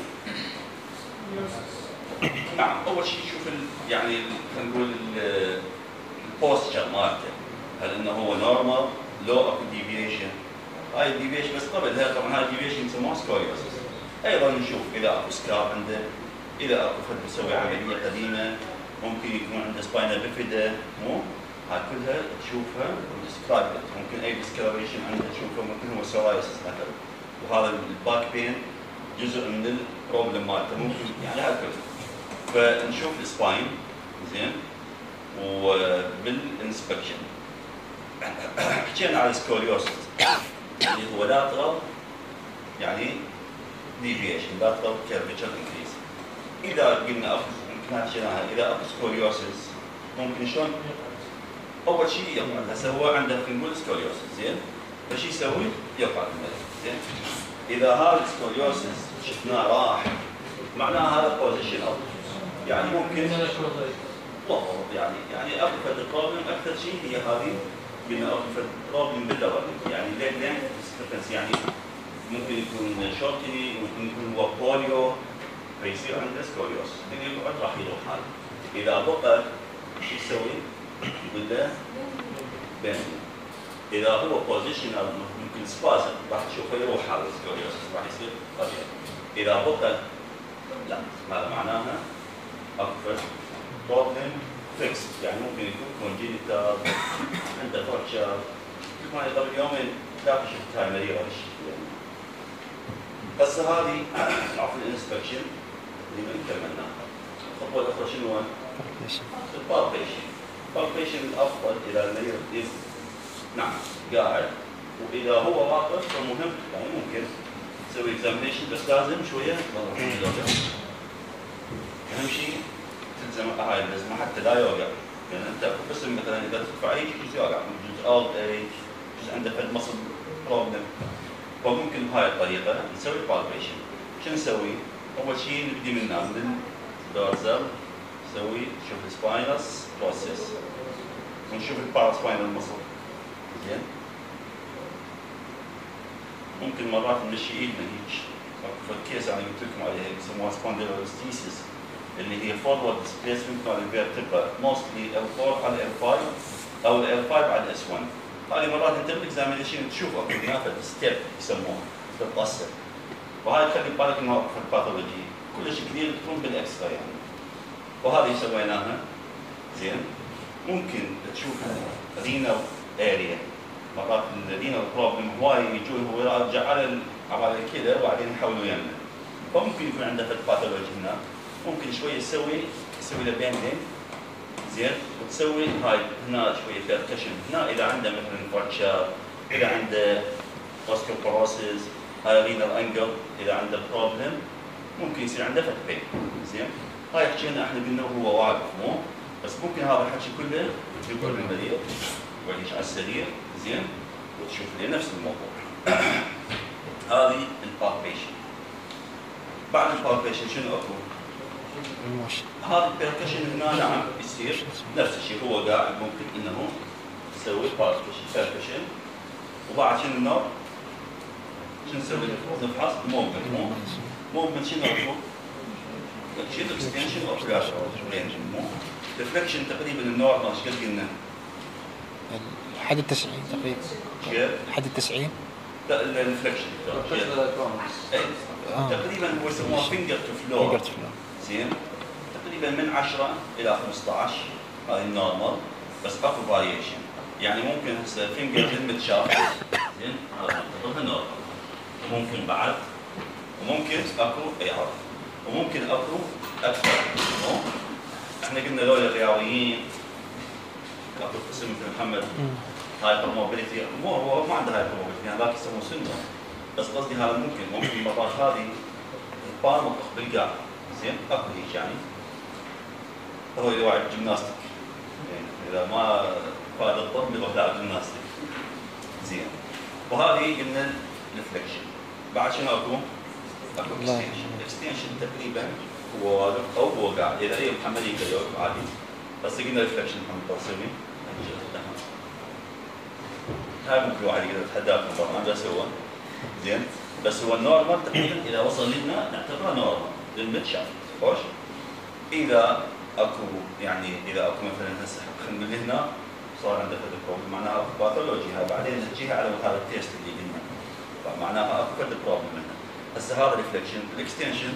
Speaker 1: نعم اول شيء نشوف يعني خلينا نقول البوستشر مالته، هل انه هو نورمال لو اكو ديفيشن، هاي الديفيشن بس قبلها طبعا هاي الديفيشن يسموها سكوليوسس. ايضا نشوف اذا اكو سكار عنده، اذا اكو فد مسوي عمليه قديمه، ممكن يكون عنده سباينال بيفيدا مو؟ هاي كلها تشوفها وتسكرايب، ممكن اي ديسكلريشن عنده تشوفه، ممكن هو سورايسس مثلا، وهذا الباك بين جزء من البروبلم مالته ممكن يعني هاي كلها. فنشوف السباين زين وبالانسبكشن. حكينا على السكوليوسس اللي هو لاترال يعني ديفيشن، لاترال كيرفتشر انكريز. اذا قلنا ممكن حكيناها اذا اكو سكوليوسس ممكن شلون؟ اول شيء يقعد، هسه هو عنده خلينا نقول سكوليوسس زين، فشو يسوي؟ يقعد المريض زين. اذا هذا السكوليوسس شفناه راح معناها هذا بوزيشنال، يعني ممكن بالضبط يعني اكو فد بروبلم اكثر شيء هي هذه قلنا اكو فد بروبلم بالدواء، يعني لين يعني ممكن يكون شورتني، ممكن يكون هو بوليو فيصير عنده سكوليوسس، اللي يقعد راح يروح هذا. اذا بقى شو يسوي؟ يقول له بين. اذا هو بوزيشنال ممكن سبازم راح تشوفه يروح هذا السكوليوسس راح يصير طبيعي. اذا بقى لا، هذا معناها اكو بروبلم فيكس، يعني ممكن يكون كونجينيتال عنده فرشر. ما قبل يومين ثلاثه شفت هاي المريضه يعني. هسه هذه عفوا الانسبكشن اللي ما كملناها. الخطوه الاخرى شنو هو؟ البالبيشن. البالبيشن الافضل اذا المريض نعم قاعد، واذا هو واقف فمهم يعني ممكن تسوي اكزامينيشن، بس لازم شويه اهم شيء تلزم هاي اللزمه حتى لا يوقع، يعني انت بس مثلا اذا تدفع اي جزء يوقع، جزء اوت اي جزء عنده فد مصل بروبلم، فممكن بهاي الطريقه نسوي بالبيشن. شو نسوي؟ اول شيء نبدي من الدورزل، نسوي نشوف السباينس بروسيس ونشوف الباراسباينال مصل زين. ممكن مرات نمشي ايدنا هيك، فالكيس انا قلت لكم عليها يسموها سبونديلوستيسيس اللي هي فورورد ديسبيسمنت مال الفيرتبرا، موستلي L4 على L5 او L5 على S1. هذه مرات انت بالاكزامينيشن تشوف اكو هناك ستيب يسموها تتقسم، وهاي تخلي بالك انه في الباثولوجي كلش كثير تكون بالاكس راي يعني. وهذه سويناها زين. ممكن تشوف رينال اريا، مرات الرينال بروبلم هواي يجون هو يرجع على الكلى وبعدين يحولوا يمنا، فممكن يكون عنده باثولوجي هنا. ممكن شويه تسوي له بيندين زين، وتسوي هاي هنا شويه بيركشن هنا اذا عنده مثلا فراكشر، اذا عنده اوستيوبوروسيس، هاي رينال انجل اذا عنده بروبلم ممكن يصير عنده فت بين. زين، هاي حكينا احنا قلنا هو واقف مو بس، ممكن هذا الحكي كله يقول المريض ويعيش على السرير زين وتشوف لي نفس الموضوع. هذه البالبيشن. بعد البالبيشن شنو اكو؟ هذا البيركشن هنا نعم يصير نفس الشيء، هو قاعد ممكن انه يسوي بيركشن. وبعد شنو النوع؟ شنو نسوي؟ نفحص موفمنت شنو اكو؟ شنو اكستنشن اوف رينج مو ريفلكشن تقريبا النوع ايش قد قلنا؟
Speaker 2: لحد 90 تقريبا.
Speaker 1: كيف؟
Speaker 2: لحد 90؟
Speaker 1: لا الريفلكشن تقريبا هو يسموها فينجر تو فلور. زين، تقريبا من 10 الى 15 هذه النورمال، بس اكو فاريشن. يعني ممكن هسه فينجر للمتشاف زين هذا نورمال، وممكن بعد، وممكن اكو اعراض، وممكن اكو اكثر. احنا قلنا لولا الرياضيين اكو قسم مثل محمد هايبر موبيليتي، هو ما عنده هايبر موبيليتي، هذاك يسموه سنه، بس قصدي هذا ممكن مرات هذه البار مطخ بالقاع. زين، اكو هيك يعني هو يروح الجيمناستيك، يعني اذا ما فاد الطب يروح لاعب جيمناستيك. زين، وهذه قلنا الفليكشن. بعد شنو اكو اكستنشن. الاكستنشن تقريبا هو واقف او هو قاعد، اذا اي محمد يقدر يوقف عادي، بس قلنا الفليكشن محمد تصميم هاي ممكن واحد يقدر يتحداكم طبعا بس هو زين، بس هو النورمال تقريبا اذا وصل لنا نعتبره نورمال للمتشافت. خوش، اذا اكو يعني اذا اكو مثلا هسه خلينا نقول هنا صار عنده فد بروبلم معناها اكو باثولوجي، هاي بعدين نحكيها على هذا التيست اللي قلنا، فمعناها اكو فد بروبلم هنا. هسه هذا الريفلكشن. الاكستنشن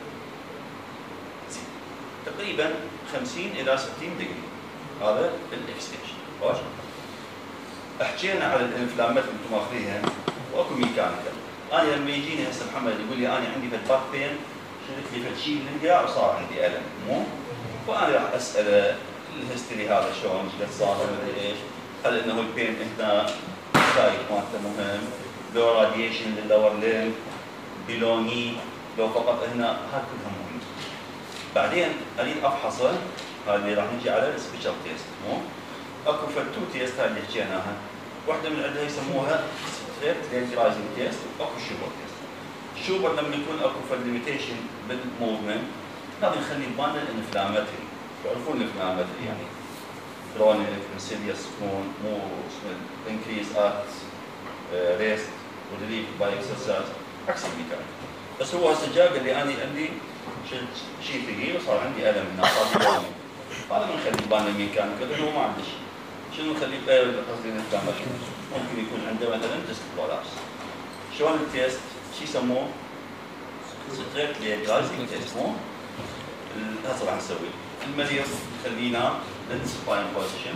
Speaker 1: تقريبا 50 الى 60 دقيقه، هذا الاكستنشن. خوش، حكينا على الانفلامات اللي انتم ماخذينها واكو ميكانيكال. انا لما يجيني هسه محمد يقول لي انا عندي باك بين، شلت لي فد شيء بالقاع وصار عندي الم مو، فانا راح اساله الهيستوري هذا شلون، ايش قد صار، مدري ايش، هل انه البين هنا سايت مالته مهم، لو راديشن للور ليمب، بلوني، لو فقط هنا، هاي كلها مهمه. بعدين اريد افحصه، هذا اللي راح نجي على السبيشال تيست مو. اكو فتو تيست هاي اللي حكيناها، واحده من عندها يسموها ستريت ليجرايزنج تيست، واكو شوبر تيست. الشوبر لما يكون اكو فد ليميتيشن بالموفمنت، هذا نخلي ببالنا الانفلاماتري، تعرفون الانفلاماتري يعني كرونيك انسيديوس مو انكريز ات ريست وريليف باي اكسرسايز عكس الميكانيك. بس هو هسه جا قال لي انا عندي شيء ثقيل وصار عندي الم هنا صار لي هذا ما نخلي ببالنا الميكانيك لانه ما عنده شيء. شنو نخلي قصدي الانفلاماتري؟ ممكن يكون عنده مثلا ديسك كولابس. شلون التيست؟ شو يسموه؟ ستريت ليجرايزنج تيست مو؟ هسه راح نسوي المريض خلينا للسباين بوزيشن،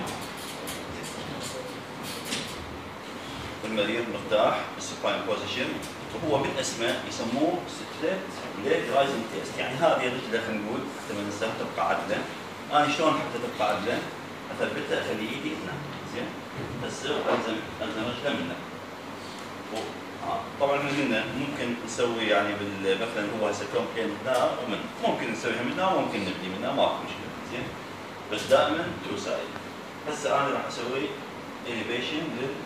Speaker 1: المريض مرتاح بالسباين بوزيشن، وهو من اسمه يسموه ستريت ليجرايزنج تيست. يعني هذه رجله خلينا نقول حتى ما ننساها تبقى عدله. انا شلون حتى تبقى عدله؟ اثبتها اخلي ايدي هنا زين، بس الزم رجله منه. طبعا هنا ممكن نسوي يعني مثلا هو هسه كومبلين هنا ممكن نسويها منها وممكن نبدي منها، ماكو مشكله زين، بس دائما تو سايد. هسه انا راح اسوي اليفيشن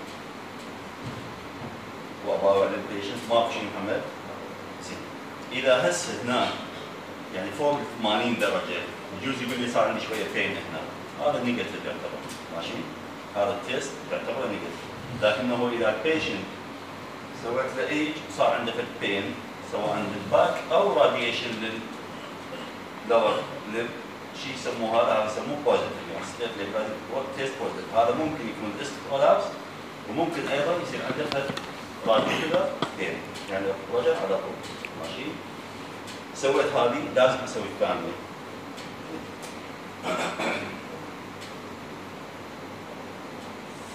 Speaker 1: واباوع للبيشنت، ماكو شيء محمد زين. اذا هسه هنا يعني فوق 80 درجه يجوز يقول لي صار عندي شويه بين هنا، هذا نيجاتيف يعتبر ماشي، هذا التيست يعتبر نيجاتيف. لكنه اذا البيشنت سويت له ايج صار عنده فد بين سواء للباك او راديشن للور لب، شيء يسموه هذا يسموه بوزيتيف، يعني ستريت ليجرايزنج تيست بوزيتيف. هذا ممكن يكون ديسك كولابس، وممكن ايضا يصير عنده فد راديكولار بين، يعني رجع على طول ماشي. سويت هذه لازم اسوي الثانيه.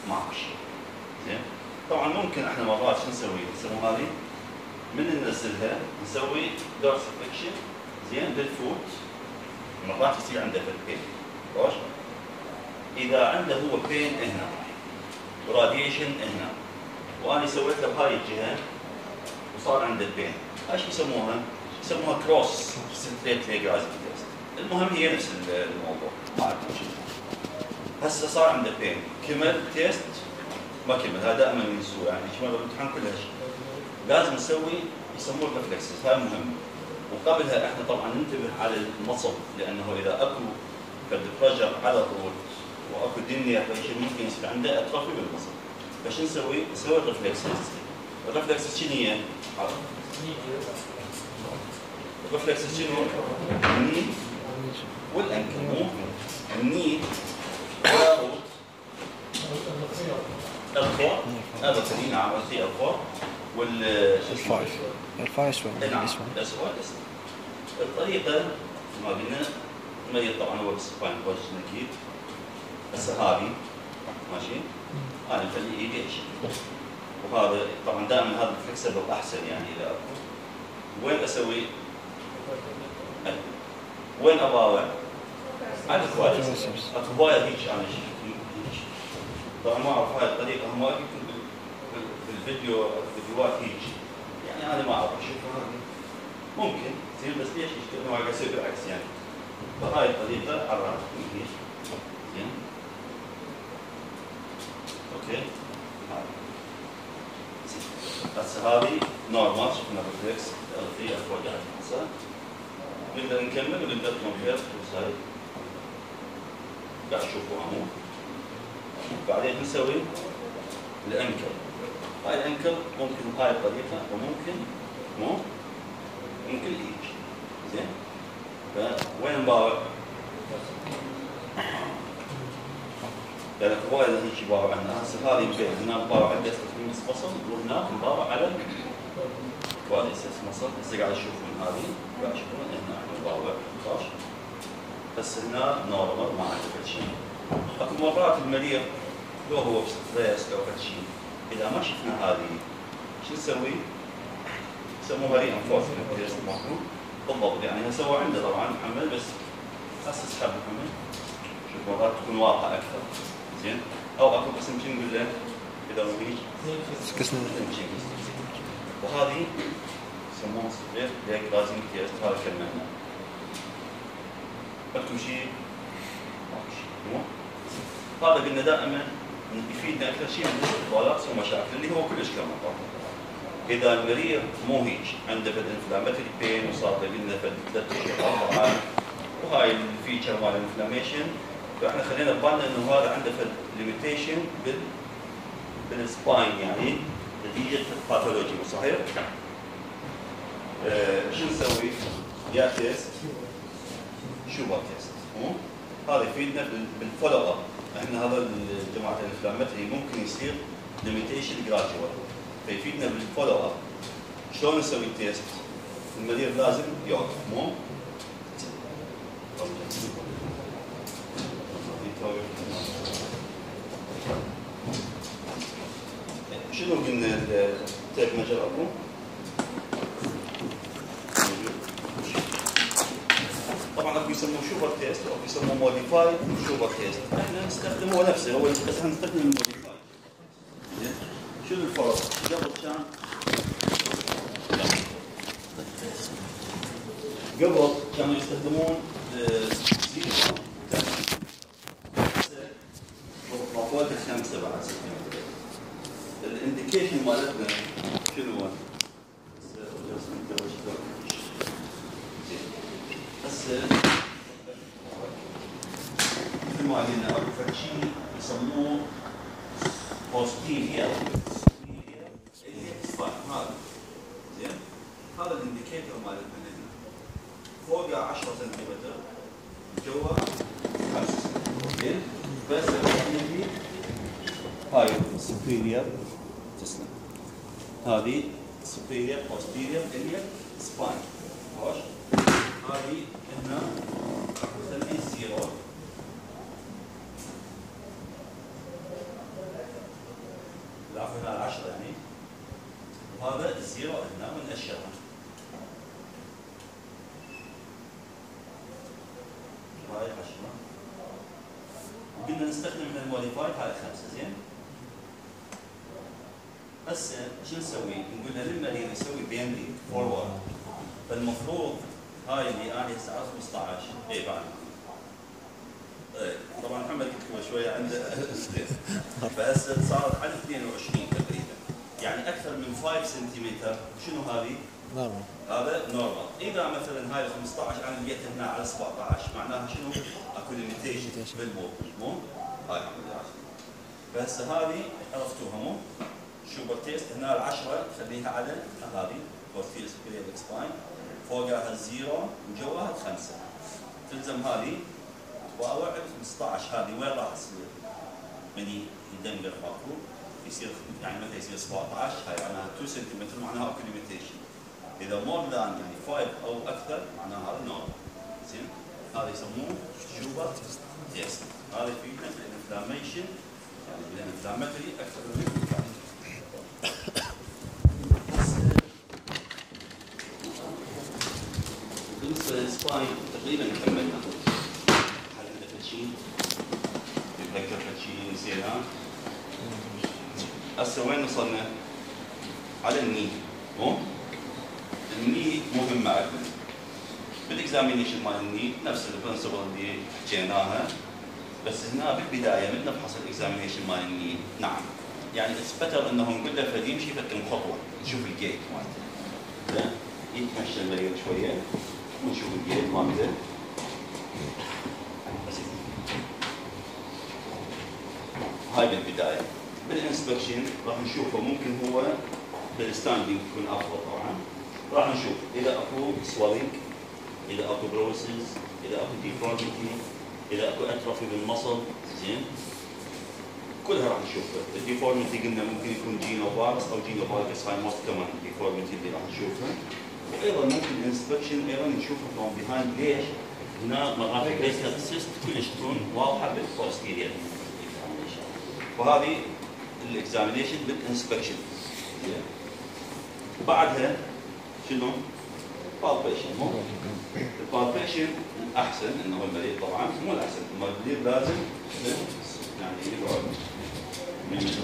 Speaker 1: ماكو شيء. زين؟ طبعا ممكن احنا مرات شو نسوي؟ نسوي هذه من ننزلها نسوي دورسيفيكشن زين بالفوت. مرات يصير عنده بين. خوش؟ اذا عنده هو بين هنا وراديشن هنا وانا سويت له بهاي الجهه وصار عنده بين، هاي شو يسموها؟ يسموها كروس ستريت ليج رازنج تيست. المهم هي نفس الموضوع، ما اعرف شو. هسه صار عنده بين، كمل تيست ما كمل، هذا دائما يسوي يعني شمال الامتحان كلها شيء. لازم نسوي يسموه ريفلكسز، هاي مهم. وقبلها احنا طبعا ننتبه على المصب، لانه اذا اكو بريشر على الروت واكو دنيا فشيء ممكن يصير عنده اتروفي بالمصب. فش نسوي؟ نسوي الريفلكسز. الريفلكسز شنو هي؟ الريفلكسز شنو؟ الني والانكل، مو؟ الني والروت الفور، هذا الثاني نعم الثي الفور
Speaker 2: الفايف
Speaker 1: نعم الاسود. الطريقه ما قلنا المريض طبعا هو بالسباين بوزيشن اكيد. هسه هذه ماشي؟ انا نخلي ايدي اشيل. وهذا طبعا دائما هذا الفلكسبل احسن يعني اذا اكو. وين اسوي؟ وين اباوع؟ على الكوادرسبس. اكو هوايه هيك انا هيك. طبعا ما اعرف هاي الطريقه هم يمكن بالفيديوهات هيك. يعني انا ما اعرف اشوفها هذه. ممكن تصير بس ليش انه قاعد يصير بالعكس يعني. فهاي الطريقه على هيك. زين؟ اوكي؟ هسه هذه نورمال شفنا الريفلكس في افواج هسه. نقدر نكمل ونقدر نكمل بس هاي قاعد تشوفوا عمود. بعدين نسوي الانكل. هاي الانكل ممكن بهاي الطريقه وممكن مو ممكن هيك. زين؟ فوين نباوع؟ لان هواي هيك يباوع عندنا. هسه هذه يمكن هنا نباوع على الديستريمس مصل وهناك نباوع على الكوادريسبس مصل. هسه قاعد تشوفون هذه قاعد تشوفون هنا نباوع صح؟ بس هنا نورمال ما عنده شيء. اكو مرات المريض لو هو بستريس لو فد شيء اذا ما شفنا هذه شو نسوي؟ يسموها ري انفورسمنت تيست ماكو بالضبط. يعني هسه هو عنده طبعا محمل بس هسه اسحب محمل. شوف مرات تكون واضحه اكثر. زين؟ او اكو قسم شو نقول له؟ اذا هو هيك
Speaker 2: قسم
Speaker 1: وهذه يسموها ستريت ليج رازنج تيست. هذا كملنا. عندكم شيء؟ ماكو شيء. مو؟ هذا قلنا دائما يفيدنا اكثر شيء من الاختبارات ومشاكل اللي هو كلش كم طبعا. اذا المريض مو هيك عنده فد انفلاماتوري بين وصار قلنا فد 3 اشهر 4 وهاي الفيتشر مال الانفلاميشن، فاحنا خلينا ببالنا انه هذا عنده فد ليميتيشن بالسباين يعني نتيجه الباثولوجي صحيح؟ شو نسوي؟ يا تيست شوبر تيست. هذا يفيدنا بالفولو اب. احنا هذا جماعه الانفلاماتوري ممكن يصير ليميتيشن جراديوال فيفيدنا بالفولو اب. شلون نسوي التيست؟ المريض لازم يوقف مو؟ شنو قلنا التيب مجر اكو؟ طبعا اكو يسموه شوبر تيست واكو يسموه موديفايد شوبر تيست. احنا نستخدمه نفسه هو بس احنا نستخدم الموديفايد. زين؟ شنو الفرق؟ قبل كانوا يستخدمون زيرو فوق الخمسه بعد 6 الانديكيشن مالتنا شنو هو؟ هسه مثل ما قلنا اكو فد شيء يسموه بوستيريور هذا زين؟ هذا الانديكيتور مالتنا هنا فوق 10 سنتيمتر جوا 5 سنتيمتر. زين؟ بس اللي هاي سوبيريور تسلم. هذه سوبيريور بوستيريور اليا سباين. خوش؟ هذه هنا نسميه زيرو. وهذا الزيرو هنا ونأشرها. هاي 10 وقلنا نستخدم الموديفاي هاي 5 زين. هسه شو نسوي؟ نقول للمريض يسوي بيندي فورورد. فالمفروض هاي اللي انا هسه على 15 اي بعد. طبعا محمد قلت شويه عنده فهسه صارت على 22 تقريبا. يعني اكثر من 5 سنتيمتر. شنو هذه؟
Speaker 2: نورمال.
Speaker 1: هذا نورمال. اذا مثلا هاي 15 انا لقيت هنا على 17 معناها شنو؟ اكو ليميتيشن بالموت مو؟ هاي الحمد لله. فهسه هذه عرفتوها مو؟ شوبر تيست هنا العشرة خليها على هذه فورثيل سبيريال اكسباين فوقها الزيرو وجواها 5 تلزم هذه واوعد 15 هذه وين راح تصير؟ من يدمر ماكو يصير يعني متى يصير 17 هاي معناها 2 سنتيمتر معناها اكو ليميتيشن. اذا مور ذان يعني 5 او اكثر معناها هذا نورمال. زين؟ هذا يسموه شوبر تيست. هذا يفيدنا في الانفلاميشن يعني بالانفلاماتري اكثر من الانفلاماتري. بالنسبه للسباين تقريبا كملنا. هل عندك شيء؟ تتذكر شيء نسيناه؟ هسه وين وصلنا؟ على الني مو؟ الني مهمه عندنا. بالاكزامينيشن مال الني نفس البرنسبل اللي حكيناها بس هنا بالبدايه من نفحص الاكزامينيشن مال الني نعم يعني اتس بتر انه نقول له فد يمشي فد خطوه نشوف الجيت مالته. يتمشى المريض شويه ونشوف الجيت مالته. هاي بالبدايه. بالانسبكشن راح نشوفه ممكن هو بالستاندينج يكون افضل طبعا. راح نشوف اذا اكو سوالينج، اذا اكو بروسز، اذا اكو ديفورميتي، اذا اكو اتروفي بالمصل زين. كلها راح نشوفها. الديفورميتي قلنا ممكن يكون جينو فارس او جينو فارس هاي موست كمان الديفورميتي اللي راح نشوفها. وايضا ممكن الانسبكشن ايضا نشوفها فروم بيهايند. ليش؟ هنا مرات البيسل سيست كلش تكون واضحه بالبوستيريور. وهذه الاكزامينيشن بالانسبكشن. بعدها شنو؟ بالبيشن مو؟ البالبيشن الاحسن انه المريض طبعا مو الاحسن، المريض لازم يعني يقعد من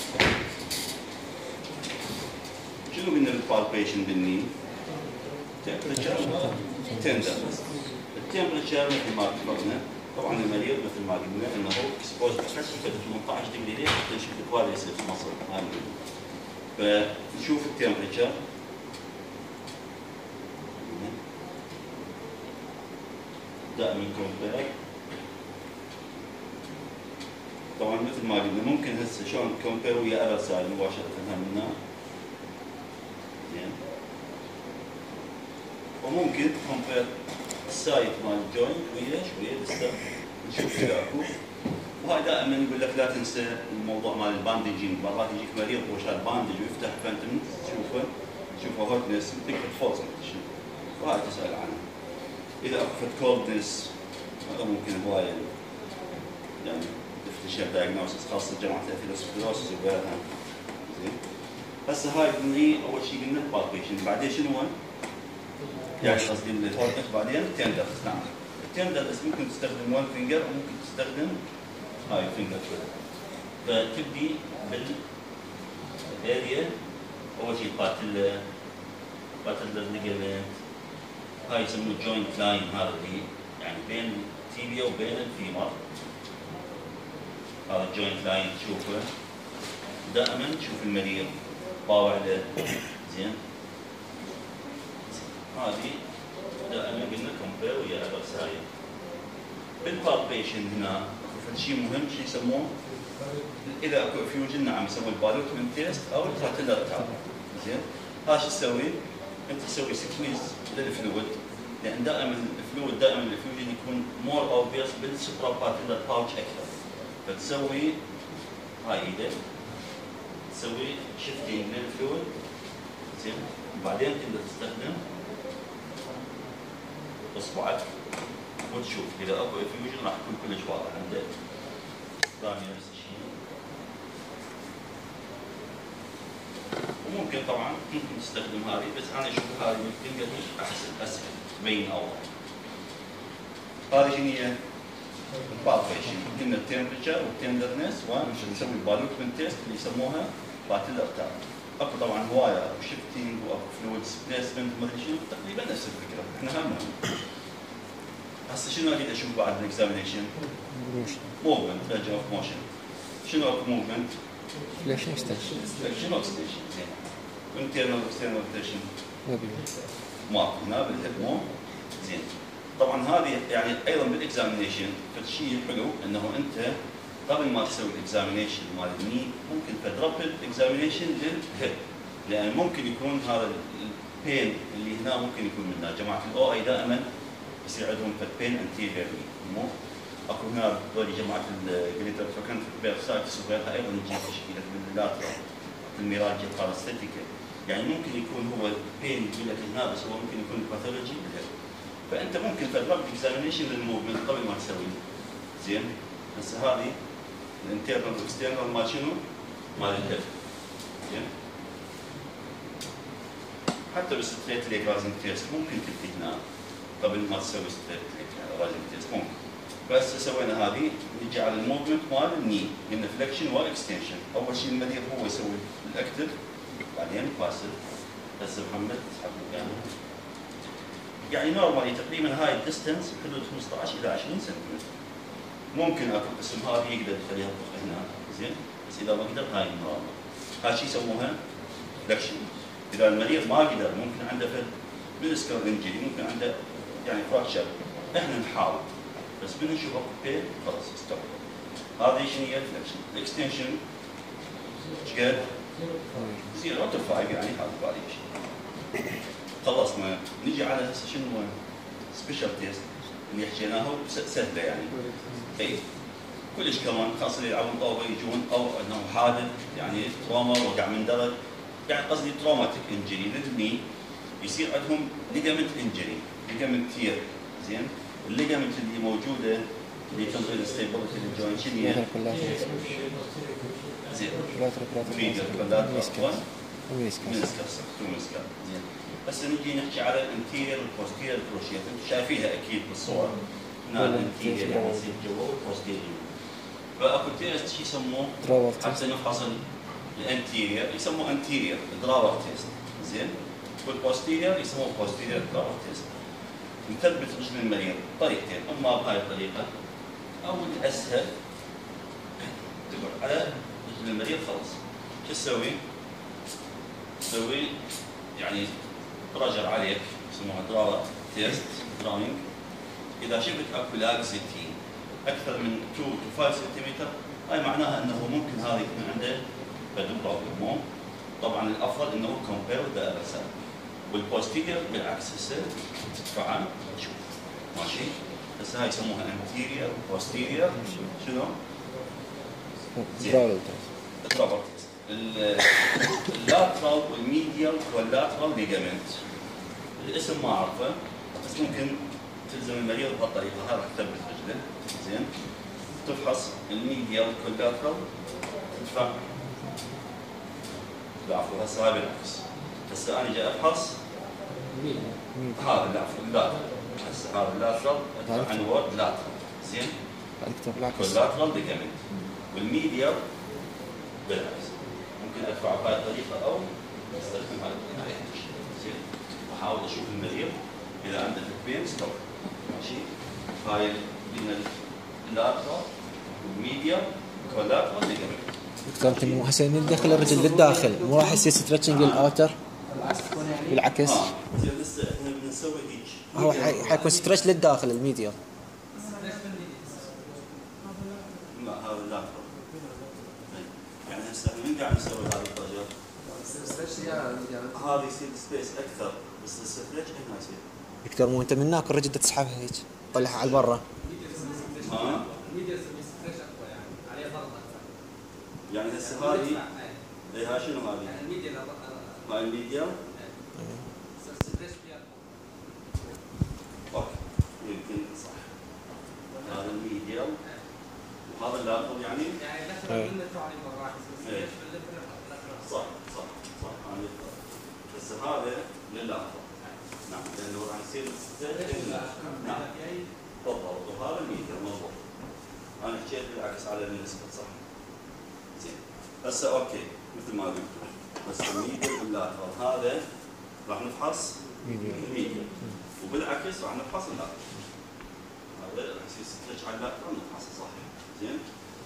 Speaker 1: شنو قلنا بالبالبيشن بالني؟ تمبرتشر تندر. التمبرتشر مثل ما اتفقنا طبعا المريض مثل ما قلنا انه هو اكسبوز بحسب 18 دقيقه ليش؟ نشوف الكواليسيس مصر هاي فنشوف التمبرتشر دائما كومبير. طبعا مثل ما قلنا ممكن هسه شلون كومبير ويا ابر سايد مباشره همنا زين. وممكن كومبير السايد مال الجوينت ويا الستر نشوف اذا اكو. وهاي دائما يقول لك لا تنسى الموضوع مال الباندجينج. مرات يجيك مريض هو شال باندج ويفتح فانتم تشوفه هوتنس تكتب فولس وهاي تسال عنه. اذا اكو كولدنس هذا ممكن هوايه يعني تفتشها دايجنوستس خاصه جماعه الاثيروسكليروسس وغيرها زين. هسه هاي اول شيء قلنا بالبيشن بعدين شنو هو؟ يعني قصدي الهوتنس بعدين تندر. نعم التندر بس ممكن تستخدم 1 فينجر او ممكن تستخدم هاي فينجر فتبدي بالاريا. اول شيء باتيلا ليجمنت هاي يسموه جوينت لاين. هذا اللي يعني بين التيبيا وبين الفيمر. هذا الجوينت لاين تشوفه دائما تشوف المريض طاوع له زين. هذه دائما قلنا كومبير ويا ابر سايد. بالبالبيشن هنا شيء مهم شيء يسموه اذا اكو افيوجن نعم يسموه البالوتمنت تيست او الكاتيلر تاب زين. هاي شو تسوي؟ انت تسوي سكويز للفلويد لان دائما الفلويد دائما الافيوجن يكون مور اوبفيس بالسوبرا باتيلر باوتش اكثر. فتسوي هاي ايدك تسوي شيفتنج للفلويد زين. بعدين تقدر تستخدم اصبعك وتشوف اذا اكو افيوجن راح يكون كلش واضح عندك. ثاني نفس الشيء وممكن طبعا ممكن نستخدم هذه، بس انا اشوف هذه بالفينجر احسن اسهل تبين اوضح. هذه شنو هي؟ البالبيشن، قلنا التمبرتشر والتندرنس ونسوي البالوتمنت تيست اللي يسموها باتيلر تاب. اكو طبعا هوايه اكو شيفتنج واكو فلويد سبليسمنت ما ادري شنو، تقريبا نفس الفكره، احنا همنا. هسه شنو اريد اشوف بعد الاكزامينشن؟ موفمنت، رينج اوف موشن. شنو اكو موفمنت؟
Speaker 2: فليكشن اكستنشن.
Speaker 1: فليكشن واكستنشن، زين. انترنال واكسترنال روتيشن ماكو هنا بالهيب مو زين. طبعا هذه يعني ايضا بالاكزامينشن فالشيء حلو انه انت قبل ما تسوي الاكزامينشن مال الني ممكن تدربل اكزامينشن للهيب، لان ممكن يكون هذا البين اللي هنا ممكن يكون منها جماعه الاو اي دائما يصير عندهم بين انتيريور مو اكو هنا هذول جماعه الجليتر فكنت بيرسايتس وغيرها ايضا تجي تشكيله من اللاترال الميراجيا باراسيتيكا، يعني ممكن يكون هو بين يقول لك هنا بس هو ممكن يكون باثولوجي بالهيب. فانت ممكن تدرب اكزامينشن للموفمنت قبل ما تسوي زين. هسه هذه الانترنال والاكسترنال مال شنو؟ مال الهيب زين. حتى بالستريت ليج رازنج تيست ممكن تبدي هنا قبل ما تسوي ستريت ليج رازنج تيست ممكن. بس سوينا هذه نجي على الموفمنت مال الني، قلنا فليكشن واكستنشن. اول شيء المريض هو يسوي الاكتف بعدين الباسف. هسه محمد اسحب مكانه. يعني نورمالي تقريبا هاي الديستنس حدود 15 الى 20 سنتيمتر. ممكن اكو قسم هذه يقدر يخليها هنا زين، بس اذا ما قدر هاي النورمال. هاي شيء يسموها فليكشن. اذا المريض ما قدر ممكن عنده منسكر انجري، ممكن عنده يعني فراكشر، احنا نحاول بس من نشوف اكو بين خلاص ستوب. هذه شنو هي الفليكشن. الاكستنشن ايش قد؟ 0 to 5 يعني هذا فاريشن. خلصنا نجي على هسه شنو سبيشال تيست اللي حكيناه سهله يعني. اي كلش كمان خاصه اللي يلعبون او يجون او انه حادث يعني تروما وقع من درج، يعني قصدي تروماتيك انجري للني يصير عندهم ليجامنت انجري، ليجامنت تير زين. الليجامنت اللي موجوده اللي تنطي الستيبلتي للجوينت شنو هي؟ زين. ميديال كولاترال ومينسكر زين. هسه نجي نحكي على الانتيرير والبوستيرير كروشيت، انتم شايفيها اكيد بالصور. هنا الانتيرير يعني يصير جوا والبوستيرير. فاكو تيست شو يسموه؟ حتى نفحص الانتيرير يسموه انتيرير دراور تيست زين. والبوستيرير يسموه بوستيرير دراور تيست. نثبت رجل المريض بطريقتين، اما بهاي الطريقه او الاسهل تقعد على رجل المريض خلاص. شو تسوي؟ تسوي يعني برجر عليك يسموها دراور تيست دراينج. اذا شفت اكو لاكزيتي اكثر من 2 to 5 سنتيمتر هاي معناها انه ممكن هذا يكون عنده بدو بروبلم. طبعا الافضل انه كومبير ذا اذر سايد. والبوستيرير بالعكس هسه تدفعها تشوف ماشي. هسه هاي يسموها انتيرير وبوستيرير شنو؟
Speaker 2: دراور
Speaker 1: تيست. اللاترال والميديال واللاترال ليجامنت الاسم ما اعرفه بس ممكن تلزم المريض بهالطريقه. هذا تثبت رجله زين، تفحص الميديال واللاترال تدفع. لا عفوا هسه هاي بالعكس. هسه انا جاي افحص هذا اللاترال. هسه هذا اللاترال ادفع عن وورد لاترال زين. واللاترال ليجامنت والميديال بالعكس. ممكن ادفع بهذه الطريقه او استخدم هذه الطريقه زين. واحاول اشوف المريض اذا عنده بين ستوب ماشي. هاي قلنا اللاترال والميديال واللاترال ليجامنت.
Speaker 2: دكتور انت هسه ندخل الرجل للداخل مو راح يصير ستريتشنج للاوتر بالعكس.
Speaker 1: زين لسه احنا بنسوي هيك.
Speaker 2: هو حيكون ستريتش للداخل الميديال.
Speaker 1: لا هذا اللاترال. يعني هسه احنا من قاعد نسوي هذا الطريقه؟ هذا يصير سبيس اكثر بس الستريتش هنا يصير.
Speaker 2: دكتور مو انت من هناك الرجل تسحبها هيك طلعها على برا.
Speaker 1: ها؟ يعني هسه هذه هاي شنو هذه؟ هاي الميديال. اوكي يمكن صح. هذا الميديال وهذا اللاترال يعني؟ صح صح صح. انا هذا للآخر. نعم لأنه راح يصير نعم بالضبط وهذا الميديا مضبوط. أنا حكيت بالعكس على النسبة صح. زين هسه أوكي مثل ما قلت بس الميديا واللاترال هذا راح نفحص الميديا وبالعكس راح نفحص اللاترال. هذا راح يصير ستريتش على اللاترال نفحصه صح. زين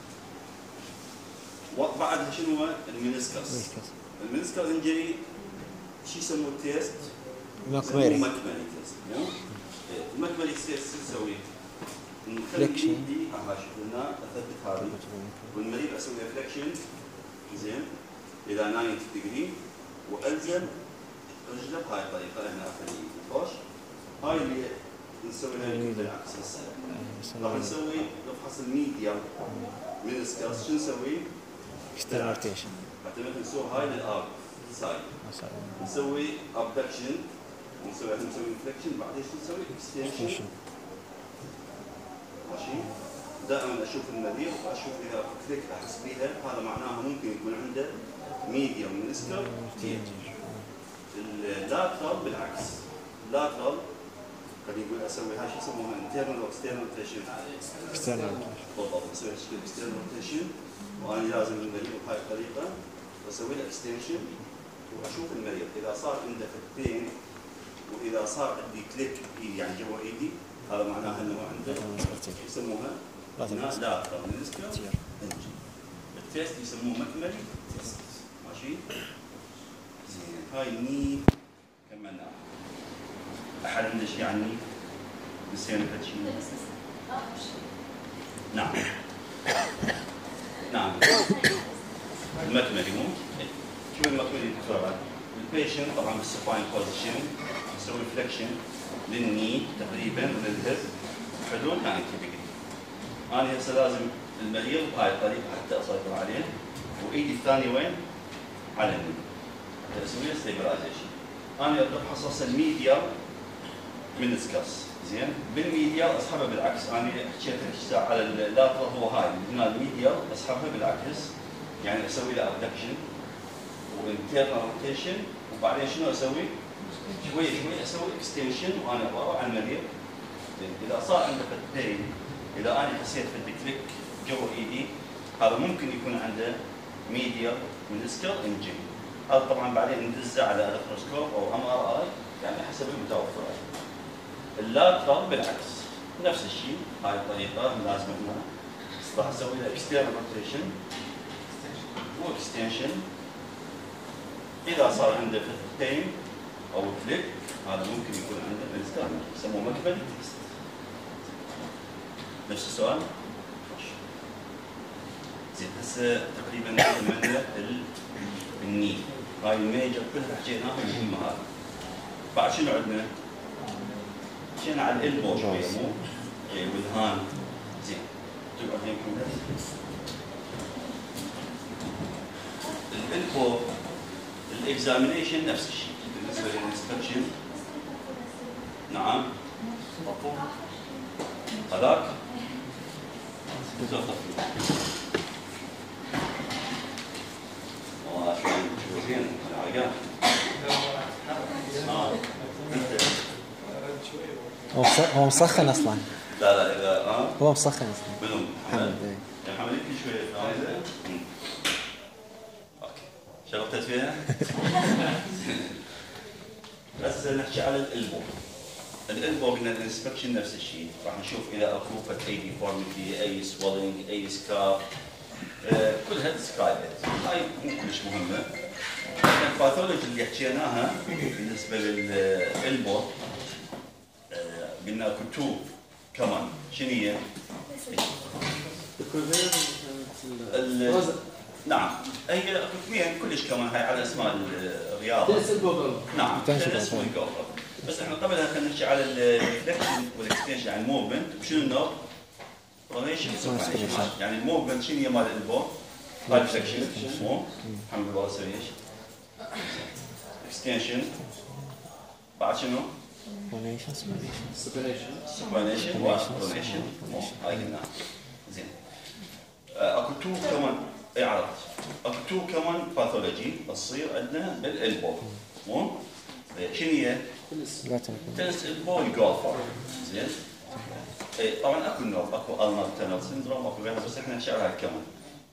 Speaker 1: وبعد شنو هو المينسكس؟ المينسكس انجري شو يسموه التيست؟
Speaker 2: مكمري.
Speaker 1: مكمري تيست مو؟ المكمري تيست شو نسوي؟ نخلي ايدي ها شوف لنا اثبت هذه والمريض اسوي فليكشن زين الى 90 ديجري والزم رجله بهاي الطريقه هنا اخلي خوش هاي اللي نسوي لها بالعكس هسه راح نسوي نفحص الميديا مينسكس شو نسوي؟
Speaker 2: اكسترنال روتيشن.
Speaker 1: حتى مثلا نسوي هاي للارك سايد نسوي ابدكشن نسوي فليكشن بعدين شو نسوي؟ اكستنشن ماشي دائما اشوف المريض واشوف اذا كليك احس بيها هذا معناها ممكن يكون عنده ميديا ومنسكر اللاترال بالعكس اللاترال قد يقول اسوي هاي شو يسموها انترنال او اكسترنال روتيشن بالضبط اسوي اكسترنال روتيشن وانا لازم المريض بهاي الطريقه واسوي له اكستنشن واشوف المريض اذا صار عنده فتين واذا صار عندي كليك بايدي يعني جوا ايدي هذا معناه انه عنده يسموها لاترال منسكر انجري. التيست يسموه مكمري تيست ماشي؟ زين هاي ني كملنا. احد عنده شيء عني؟ نسينا فد شيء؟ نعم نعم المكمري مو؟ شو المكمري دكتور؟ البيشنت طبعا بالسباين بوزيشن يسوي فليكشن للني تقريبا وللهب حدود 90 ديجري. انا هسه لازم المريض بهاي الطريقه حتى اسيطر عليه وايدي الثانيه وين؟ على الني حتى اسوي له ستيبلايزيشن. انا افحص هسه الميديا منسكس زين بالميديا اسحبها بالعكس انا حكيت لك على اللاترال هو هاي هنا الميديا اسحبها بالعكس يعني اسوي له ابدكشن وانترنال روتيشن وبعدين شنو اسوي؟ شوي شوي اسوي اكستنشن وانا ورا على المريض. اذا صار عنده بين اذا انا حسيت بدي كليك جوا ايدي هذا ممكن يكون عنده ميديا منسكر انجري. هذا طبعا بعدين ندزه على الكتروسكوب او MRI يعني حسب المتوفر. اللاترال بالعكس نفس الشيء هاي الطريقه لازم هنا راح اسوي له اكسترنال روتيشن واكستنشن. اذا صار عنده فتحتين او كليك هذا ممكن يكون عنده منسكر يسموه مكمري تيست. نفس السؤال؟ زين هسه تقريبا كملنا الني هاي الميجر كلها حكيناها مهمه هذه. بعد شنو عندنا؟ حكينا على الالبو شويه مو؟ اي والهاند زين تقعد يمكن الالبو الاكزامينيشن نفس الشيء بالنسبه للانسبكشن. نعم هذاك والله شو زين العقال
Speaker 2: هو مسخن اصلا.
Speaker 1: لا لا اذا
Speaker 2: هو مسخن اصلا.
Speaker 1: منو؟
Speaker 2: محمد
Speaker 1: يا محمد يمكن شويه اوكي شغلتت فيها؟ بس نحكي على الالبو. الالبو قلنا الانسبكشن نفس الشيء راح نشوف اذا اكو فد اي ديفورميتي اي سوالينج اي سكار كلها ديسكرايبت هاي مو كلش مهمه. الباثولوجي اللي حكيناها بالنسبه للالبو قلنا اكو تو كمان شنو هي؟ نعم هي اكو اثنين كلش كمان هاي على اسماء الرياضه. نعم اسمه الجوفر. بس احنا قبلها خلينا نحكي على الفليكشن والاكستنشن يعني الموفمنت وشنو النوع؟ برونيشن يعني الموفمنت شنو هي مال الالبو؟ هاي الفليكشن مو؟ الحمد لله سوي ايش؟ اكستنشن بعد شنو؟
Speaker 2: برونيشن
Speaker 1: سبونيشن وبرونيشن هاي قلنا زين. اكو تو كمان اي عرفت اكو تو كمان باثولوجي تصير عندنا بالالبو مو؟ شنو هي؟
Speaker 2: لا تنقل.
Speaker 1: تنس البو الجولفر. زين؟ طبعا اكو نوع، اكو النر تنل سندروم، اكو غيرها، بس احنا نشرح هاي كمان.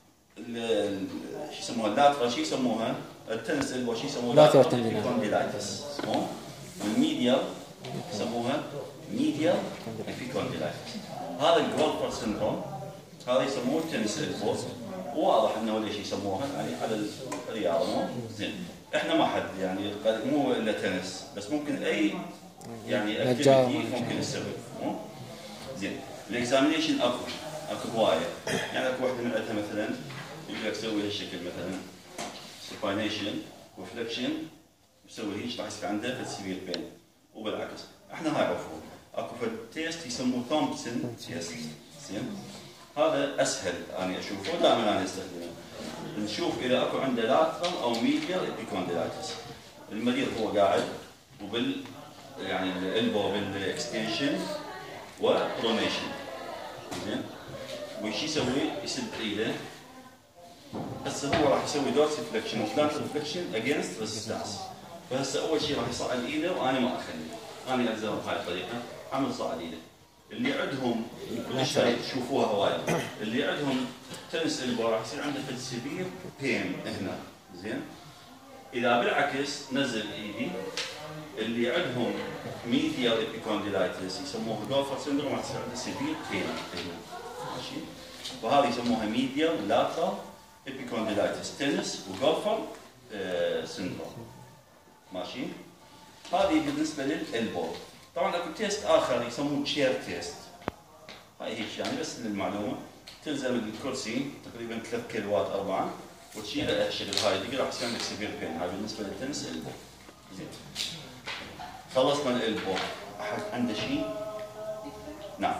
Speaker 1: شو يسموها اللاترا، شو يسموها؟ التنس البو شو يسموها؟
Speaker 2: لاترا
Speaker 1: ابيكونديلايتس. والميديال يسموها ميديال ابيكونديلايتس. هذا الجولفر سندروم هذا يسموه تنس البو. واضح انه ليش يسموها يعني على الرياضه. مو زين. احنا ما حد يعني مو الا تنس، بس ممكن اي يعني اكتيفيتي ممكن نسوي. مو زين. الاكزامينيشن اكو هوايه، يعني اكو واحده من عندها مثلا يقول لك سوي هالشكل مثلا سباينيشن وفلكشن، يسوي هيك راح يصير عنده سيفير بين، وبالعكس. احنا هاي عفوا اكو تيست يسموه تومبسون تيست. زين. هذا اسهل انا اشوفه، دائما انا استخدمه. نشوف اذا اكو عنده لاترال او ميديال ابيكونديلايتس. المريض هو قاعد وبال يعني الالبو بالاكستنشن وبرونيشن. زين. وش يسوي؟ يسد ايده. هسه هو راح يسوي دورسي فليكشن وفلانتر فليكشن اجينست ريزيستنس. فهسه اول شيء راح يصعد ايده وانا ما اخليه، انا الزمه بهاي الطريقه، عمل صعد ايده. اللي عندهم تشوفوها هواي، اللي عندهم تنس البو راح يصير عنده سيفير بين هنا. زين. اذا بالعكس نزل ايدي، اللي عندهم ميديال ابيكونديلايتس يسموه جولفر سندروم، راح يصير عنده سيفير بين هنا. ماشي. وهذه يسموها ميديال لاترال ابيكونديلايتس تنس وجولفر سندروم. ماشي. هذه بالنسبه للالبو. طبعا اكو تيست اخر يسموه تشير تيست. هاي هيك يعني بس للمعلومه، تلزم الكرسي تقريبا 3 كيلوات 4 وتشيله الشكل هاي دقيقه راح يصير عندك سيفير بين. هاي بالنسبه للتنس البو. زين. خلصنا الالبو. احد عنده شيء؟ نعم.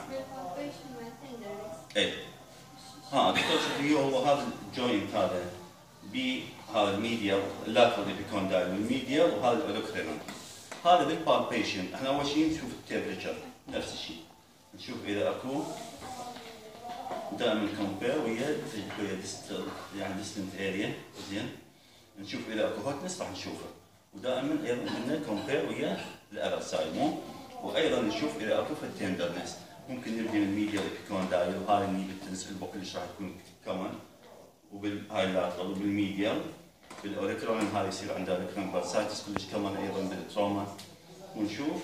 Speaker 1: اي. دكتور شوفي هو هذا الجوينت هذا هذا الميديال اللاترال ابيكوندايل والميديال وهذا الاولوكرينال. هذا بالبالبيشن. احنا اول شيء نشوف التمبريتشر نفس الشيء، نشوف اذا اكو دائما كومبير ويا يعني ديستنت اريا. زين. نشوف اذا اكو هوتنس راح نشوفه، ودائما ايضا عندنا كومبير ويا الاذر سايد. مو وايضا نشوف اذا اكو التندرنس. ممكن نبدي من الميديال ابيكوندايل وهاي اللي بالتنس البو كلش راح تكون كمان، وبالهاي اللاترال وبالميديال. بالاوريكرون هذا يصير عنده اوريكرون بارسايتس كلش كمان ايضا بالتروما. ونشوف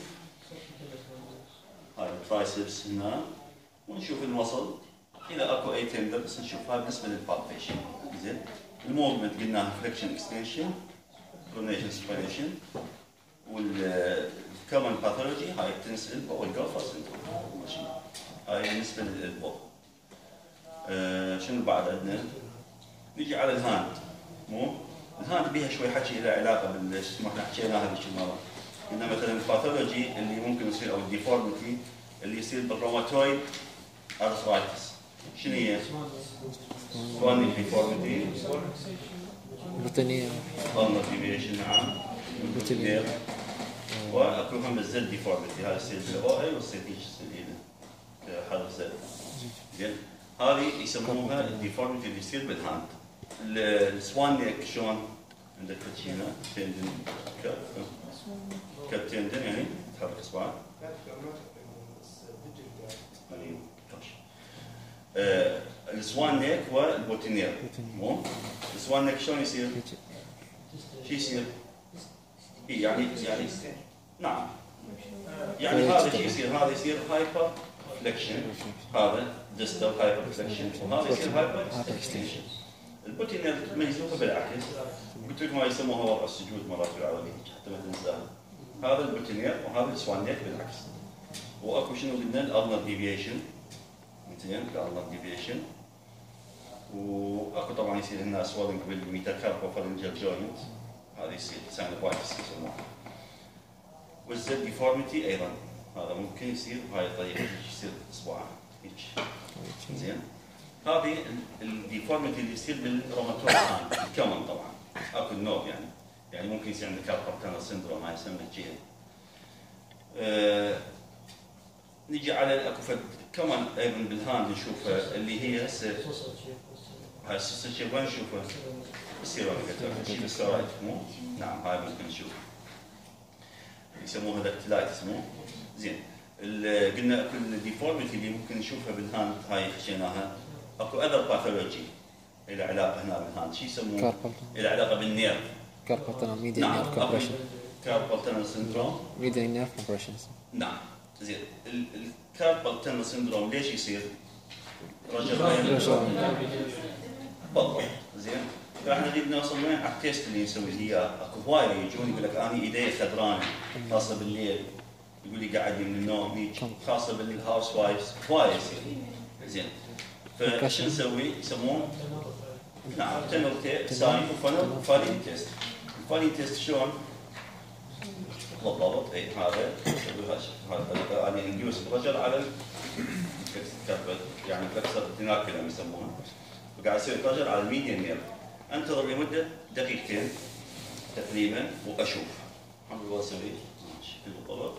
Speaker 1: هاي الترايسبس هنا، ونشوف المصل اذا اكو اي تندر بس نشوف. هاي بالنسبه للبالبيشن. زين. الموفمنت قلناها فليكشن اكستنشن برونيشن سباينيشن. والكومن باثولوجي هاي التنس البو والجولفر سندروم. ماشي. هاي بالنسبه للالبو. شنو بعد عندنا؟ نجي على الهاند. مو الهاند بيها شوي حكي لها علاقه ما احنا حكيناها هذيك المره. قلنا مثلا الباثولوجي اللي ممكن يصير او الديفورميتي اللي يصير بالروماتويد ارثرايتس. شنو هي؟ كرونيك ديفورميتي.
Speaker 2: بطنية.
Speaker 1: ulnar deviation. نعم.
Speaker 2: بطنية.
Speaker 1: واكو هم الزد ديفورميتي، هذا يصير بالاو اي والسي تي يصير حرف زد. زين. هذه يسموها الديفورميتي اللي يصير بالهاند. السوان نيك شلون؟ عندك هنا تندن كت تندن يعني تحرك اصبعك. السوان نيك والبوتينير. مو السوان نيك شلون يصير؟ شو يصير؟ يعني نعم يعني هذا شو يصير؟ هذا يصير هايبر فليكشن، هذا ديستال هايبر فليكشن، وهذا يصير هايبر اكستنشن. البوتينير تميزوها بالعكس، قلت لكم ما يسموها وضع السجود مرات بالعربي حتى ما تنساها. هذا البوتينير وهذا السوان نيك بالعكس. واكو شنو قلنا؟ الالنر ديفيشن. زين. الالنر ديفيشن. واكو طبعا يصير هنا سوالنج بالميتاكاربوفالنجر جوينت، هذا يصير ساينوفايتس يسموها. والزد ديفورميتي ايضا هذا ممكن يصير بهاي الطريقه، يصير اصبعه هيك. زين. هذه الديفورميتي اللي يصير بالروماتويد الكمن طبعا اكو النوب يعني ممكن يصير عندك كاربال تانل سندروم، هاي يسمى جيل. نجي على اكو كمان ايضا بالهاند نشوفها اللي هي هسه هاي السيستم وين نشوفها؟ بالسيرولوجي بالسيرايد. مو نعم هاي ممكن نشوفها. يسموها دكتلايتس مو زين. قلنا اكو الديفورميتي اللي ممكن نشوفها بالهاند هاي خشيناها، اكو اذر باثولوجي الى علاقه هنا بالهاند، شو يسموه؟ الى علاقه بالنيرف.
Speaker 2: كاربال تنل ميديان
Speaker 1: نعم
Speaker 2: نيرف كومبريشن.
Speaker 1: كاربال تنل سندروم.
Speaker 2: ميديان نيرف كومبريشن.
Speaker 1: نعم زين. الكاربال تنل سندروم ليش يصير؟ رجل بالضبط زين. فاحنا نريد نوصل وين على التيست اللي نسوي لي اياه. اكو هواي يجون يقول لك انا ايدي خضرانه خاصه بالليل، يقول لي قاعد من النوم هيك، خاصه بالهاوس وايفز هواي يصير زين. فشو نسوي؟ يسموه نعم تنل ساين وفالين تيست. الفالين تيست شلون؟ بالضبط اي هذا هذا انديوس الرجل على يعني فلكسر ديناكولم يسموها، وقاعد يصير الرجل على الميديان نيرف. انتظر لمده دقيقتين تقريبا واشوف. الحمد لله اسوي شكل بالضبط.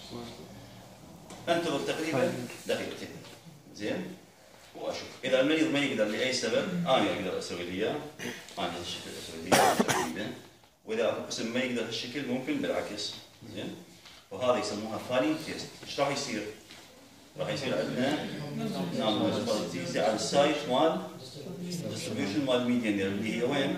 Speaker 1: انتظر تقريبا دقيقتين زين واشوف. اذا المريض ما يقدر لاي سبب انا اقدر اسوي لي اياه، انا هالشكل اسوي لي اياه تقريبا. واذا اكو قسم ما يقدر هالشكل ممكن بالعكس زين. وهذا يسموها فالين تيست. ايش راح يصير؟ راح يصير عندنا نعمل بارتيزي على السايت مال ديستريبيوشن مال الميديان نيرف اللي هي وين؟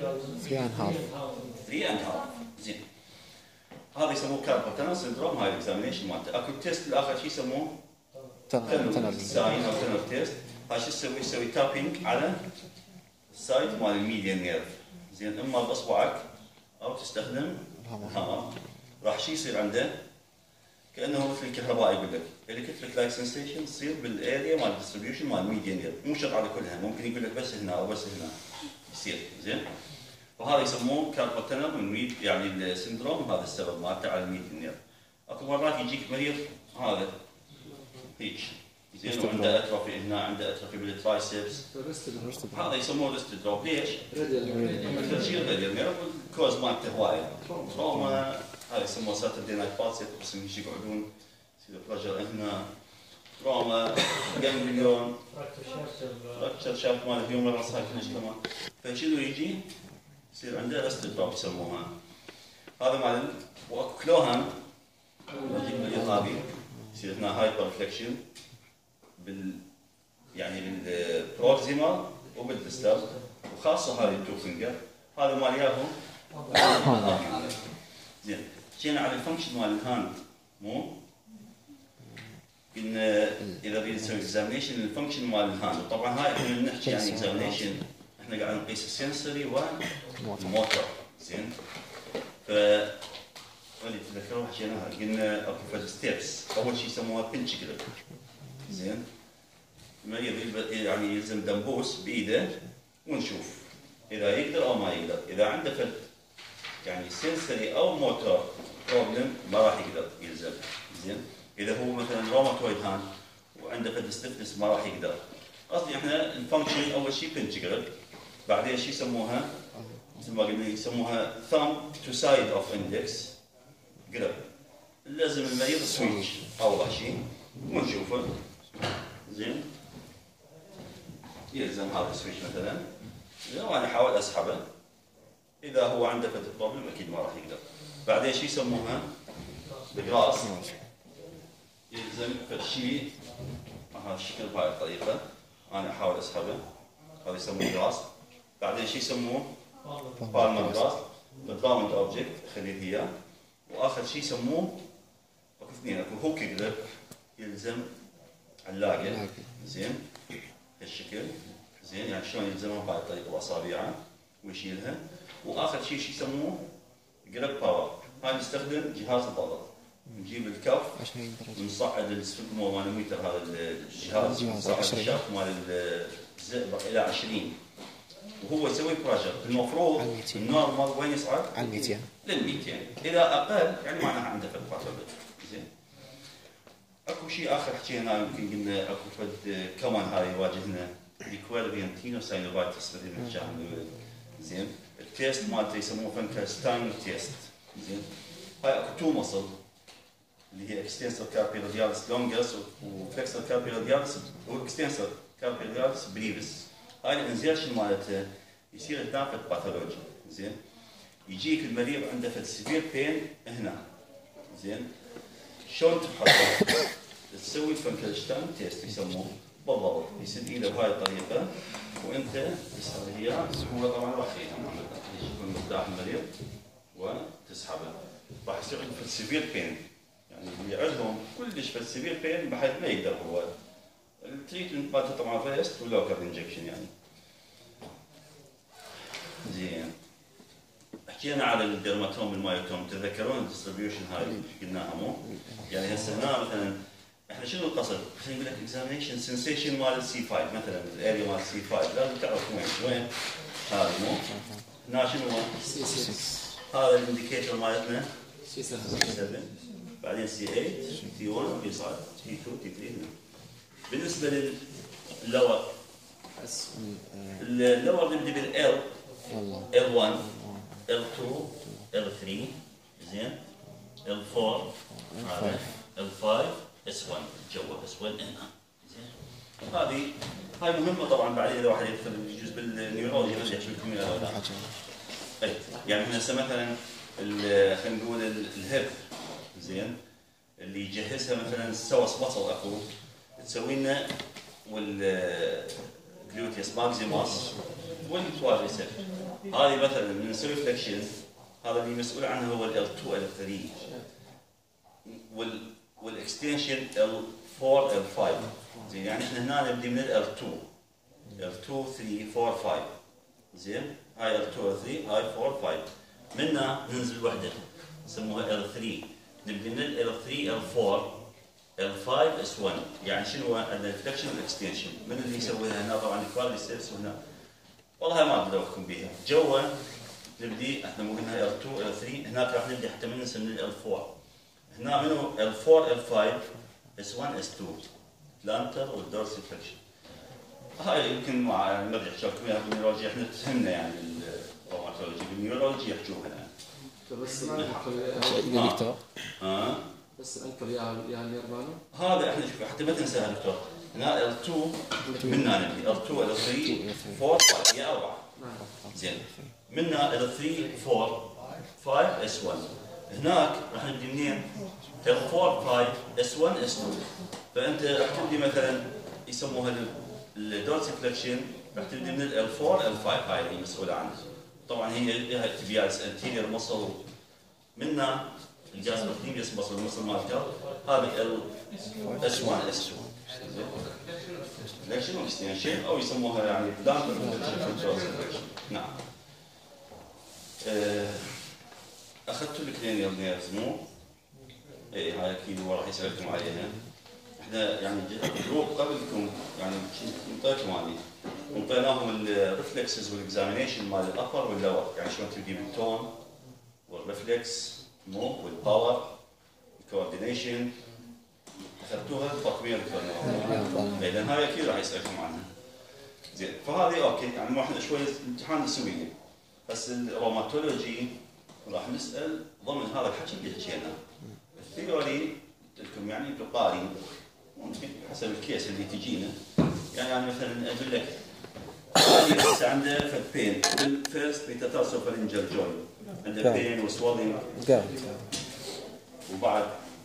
Speaker 1: 3.5 زين. هذا يسموه كاربال تنل سندروم. هاي الاكزامينيشن مالته. اكو التيست الاخر شو يسموه؟ تنل ساين او تنل تيست. هاي شو تسوي؟ تسوي تابينج على السايت مال الميديان نيرف زين، اما باصبعك او تستخدم الهامر. راح شو يصير عنده؟ كانه مثل الكهرباء يقول لك الكتريك لايت سنسيشن تصير بالاريا مال الديستريبيوشن مال الميديان نيرف، مو شرط على كلها، ممكن يقول لك بس هنا او بس هنا يصير زين. وهذا يسموه كاربال تنل يعني السندروم، هذا السبب مالته على الميديان نيرف. اكو مرات يجيك مريض هذا هيك زين وعنده اتروفي هنا، عنده اتروفي بالترايسبس، هذا يسموه ريست دروب. ليش؟ مثل شيء راديال نيرف الكوز مالته هوايه تروما. هذا يسموه ساتردي نايت باتس، بس يجي يقعدون يصير برجر هنا تروما جانجليون فراكتشر شافت مال الهيومرال سايكلش كمان. فشنو يجي؟ يصير عنده ريست دروب يسموها. هذا مال واكو كلوهان يجيك مريض هذه يصير هنا هايبر فليكشن يعني بالبروكسيمال وبالديستال، وخاصه هذه التو فينجر. هذا مال ياهم زين. جينا على الفانكشن مال الهاند مو قلنا اذا بدنا نسوي اكزامينيشن للفانكشن مال الهاند. طبعا هاي احنا نحكي عن اكزامينيشن احنا قاعد نقيس السنسوري والموتور زين. ف اللي تذكروا حكيناها قلنا اكو فد ستيبس. اول شيء يسموها بنش جريب زين. المريض يعني يلزم دمبوس بايده ونشوف اذا يقدر او ما يقدر. اذا عنده فد يعني سنسوري او موتور بروبلم ما راح يقدر يلزم زين. اذا هو مثلا روماتويد هاند وعنده فد ستيفنس ما راح يقدر. قصدي احنا الفانكشن اول شيء بنش جريب، بعدين شيء يسموها مثل ما قلنا يسموها ثامب تو سايد اوف اندكس جريب. لازم المريض سويتش اول شيء ونشوفه زين. يلزم هذا السويتش مثلا وانا احاول اسحبه. اذا هو عنده فد بروبلم اكيد ما راح يقدر. بعدين شيء يسموها الجراس، يلزم فد شيء هذا الشكل بهاي الطريقه انا احاول اسحبه، هذا يسموه جراس. بعدين شيء يسموه بالمر جراس، بالدراوند اوبجكت اخليه اياه. واخر شيء يسموه اكو اثنين، اكو هوك جريب يلزم علاقه زين هالشكل زين، يعني شلون يلزمها بهاي الطريقه باصابعه ويشيلها. واخر شيء شو يسموه جريب باور. هاي نستخدم جهاز الضغط، نجيب الكف ونصعد السفنكمومانوميتر هذا الجهاز نصعد الشاف مال الزئبق الى 20 وهو يسوي بريشر. المفروض النورمال وين يصعد؟
Speaker 2: على 200
Speaker 1: لل 200. اذا اقل يعني معناها عنده فد باتولوجي زين. اكو شيء اخر حكينا يمكن قلنا اكو فد كمان هاي يواجهنا الكويرفيان تينوساينوفايتس مثل ما شاهدنا زين. التيست مالته يسموه فانكرستاين تيست زين. هاي اكو تو مصل اللي هي اكستنسور كاربي راديالس لونجس وفلكسور كاربي راديالس واكستنسور كاربي راديالس بريفس. هاي الانزيرشن مالته يصير هنا فد باثولوجي زين. يجيك المريض عنده فد سيفير بين هنا زين شلون تحضر؟ تسوي الفرانكلشتاين تيست يسموه بالضبط يسد ايده بهاي الطريقه وانت تسحب اياه هو طبعا راح يكون مفتاح المريض وتسحبه راح يصير في السيفير بين يعني اللي عندهم كلش في السيفير بين بحيث ما يقدر هو التريتمنت مالته طبعا فيست ولوكال انجكشن يعني. زين حكينا على الدرماتوم المايوتوم تتذكرون الديستريبيوشن هاي اللي قلناها مو؟ يعني هسه هنا مثلا احنا شنو القصد؟ مثلا يقول لك اكزامينيشن سنسيشن مال السي 5 مثلا الاريا مال السي 5 لازم تعرف وين هذا مو؟ هنا شنو هو؟ هذا الانديكيتور مالتنا سي 7 بعدين سي 8 تي 1 وتي 5 تي 2 تي 3 هنا. بالنسبه لللور اللور نبدا بالال L1 L2 L3 زين L4 هذا L5 S1 جوا S1 هنا زين هاي مهمه طبعا بعدين اذا واحد يدخل يجوز بالنيورولوجي يرجع يحكي لكم اياها ولا لا. يعني هسه مثلا خلينا نقول الهيب زين اللي يجهزها مثلا سوس بطل اكو تسوي لنا والجلوتيوس ماكسيموس والكوادريسيب هذه مثلا من نسوي فليكشن هذا اللي مسؤول عنه هو ال L2 L3 والاكستنشن L4 L5 زين يعني احنا هنا نبدي من ال L2 3 4 5 زين هاي L2 L3 هاي 4 5 منها ننزل وحده نسموها L3 نبدي من ال L3 L4 L5 S1 يعني شنو عندنا الفليكشن والاكستنشن من اللي يسويها هنا طبعا الكوادريسيبس وهنا والله ما اقدر اوقفكم بيها جوا نبدي احنا مو قلنا L2 L3 هناك راح نبدي حتى من نسمي L4 هنا منو L4 L5 S1 S2 بلانتر والدورسي فليكشن هاي يمكن مع ما ادري احكي لكم اياها بالنيورولوجي احنا تهمنا يعني الروماتولوجي بالنيورولوجي يحكوها هنا
Speaker 4: بس
Speaker 2: دكتور
Speaker 4: بس الانكل يا نيرمانو
Speaker 1: هذا احنا شوف حتى ما تنساها دكتور هنا L2 منا نبدي L2 L3 4 5 هي 4 زين منا L3 4 5 S1 هناك راح نبدي منين؟ L4 5 S1 S2 فانت راح تبدي مثلا يسموها الدورسي فليكشن راح تبدي من L4 L5 هاي اللي مسؤوله عنها طبعا هي تبياز انتيريور مصل منا الجهاز التنفسي مصل المصل مالته هذا S1 S2 فليكشن واكستنشن او يسموها يعني بلانتر نعم. اخذتوا الكلينيال نيرز مو؟ اي هاي اكيد هو راح يسالكم عليها. احنا يعني جروب قبلكم يعني انطيتهم هذه انطيناهم الريفلكسز والاكزامينيشن مال الابر واللور يعني شلون تبدي بالتون والريفلكس مو والباور الكوردينيشن اخذتوها تقويه الكلام لان هاي اكيد راح يسالكم عنها. زين فهذه اوكي يعني مو احنا شويه امتحان نسويه بس الروماتولوجي راح نسال ضمن هذا الحكي اللي حكيناه. الثيوري قلت لكم يعني تقاري ممكن حسب الكيس اللي تجينا يعني مثلا اقول لك هذه عنده فد بين بالفيرست ميتاتارسو فالنجر جوين عنده بين وسوالين وبعد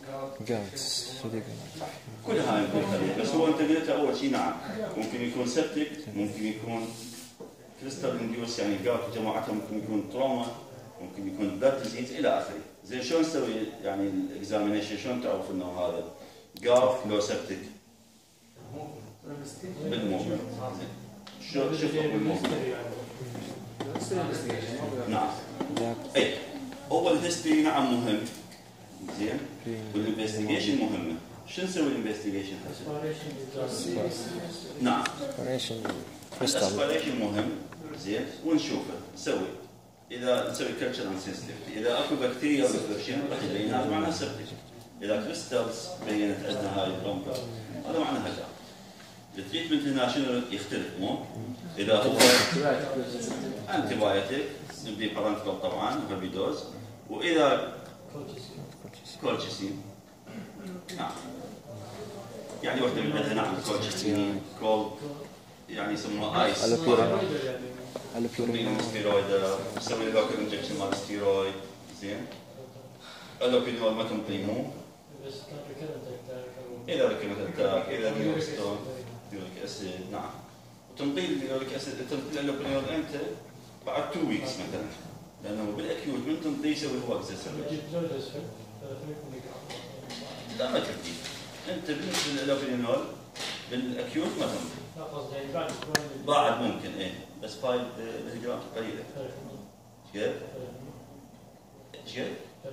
Speaker 1: كل هاي بس هو انت قلت اول شيء نعم ممكن يكون سبتك ممكن يكون كريستال انديوس يعني جاف جماعتهم ممكن يكون تروما ممكن يكون بلاد ديزيز الى اخره. زين شلون نسوي يعني الاكزامينيشن شلون تعرف انه هذا جاف لو سبتك؟ بالموفمنت. شوف بالموفمنت. نعم. اي هو الهيستوري نعم مهم. زين والانفستيجيشن مهمه. شو نسوي الانفستيجيشن هسه؟ نعم. الاسبيريشن مهم زين ونشوفه نسوي اذا نسوي كلتشر اند سنسيتيفيتي اذا اكو بكتيريا انفكشن راح يبين هذا معناه سبتك اذا كريستالز بينت عندنا هاي الرومبا هذا معناها جاف. التريتمنت هنا شنو يختلف مو؟ اذا هو انتي بايوتيك نبدي بارنترال طبعا هربيدوز واذا كولشيسين نعم يعني واحده من عندنا نعم كولشيسين كولد يعني يسموها ايس البيورين ستيرويد نسوي لوكال انجكشن مال ستيرويد زين الوبينول ما تنطيموه إذا ركبت التاك إذا نيوستون يوريك أسيد نعم. وتنطي اليوريك أسيد تنطي الوبينول أنت بعد 2 ويكس مثلا، لأنه بالأكيوت من تنطي يسوي هو اكزاسربيشن. لا ما تنطي أنت بالنسبة للوبينول بالأكيوت ما تنطي. بعد ممكن إيه بس 5 ملغ قليلة. كيف؟ كيف؟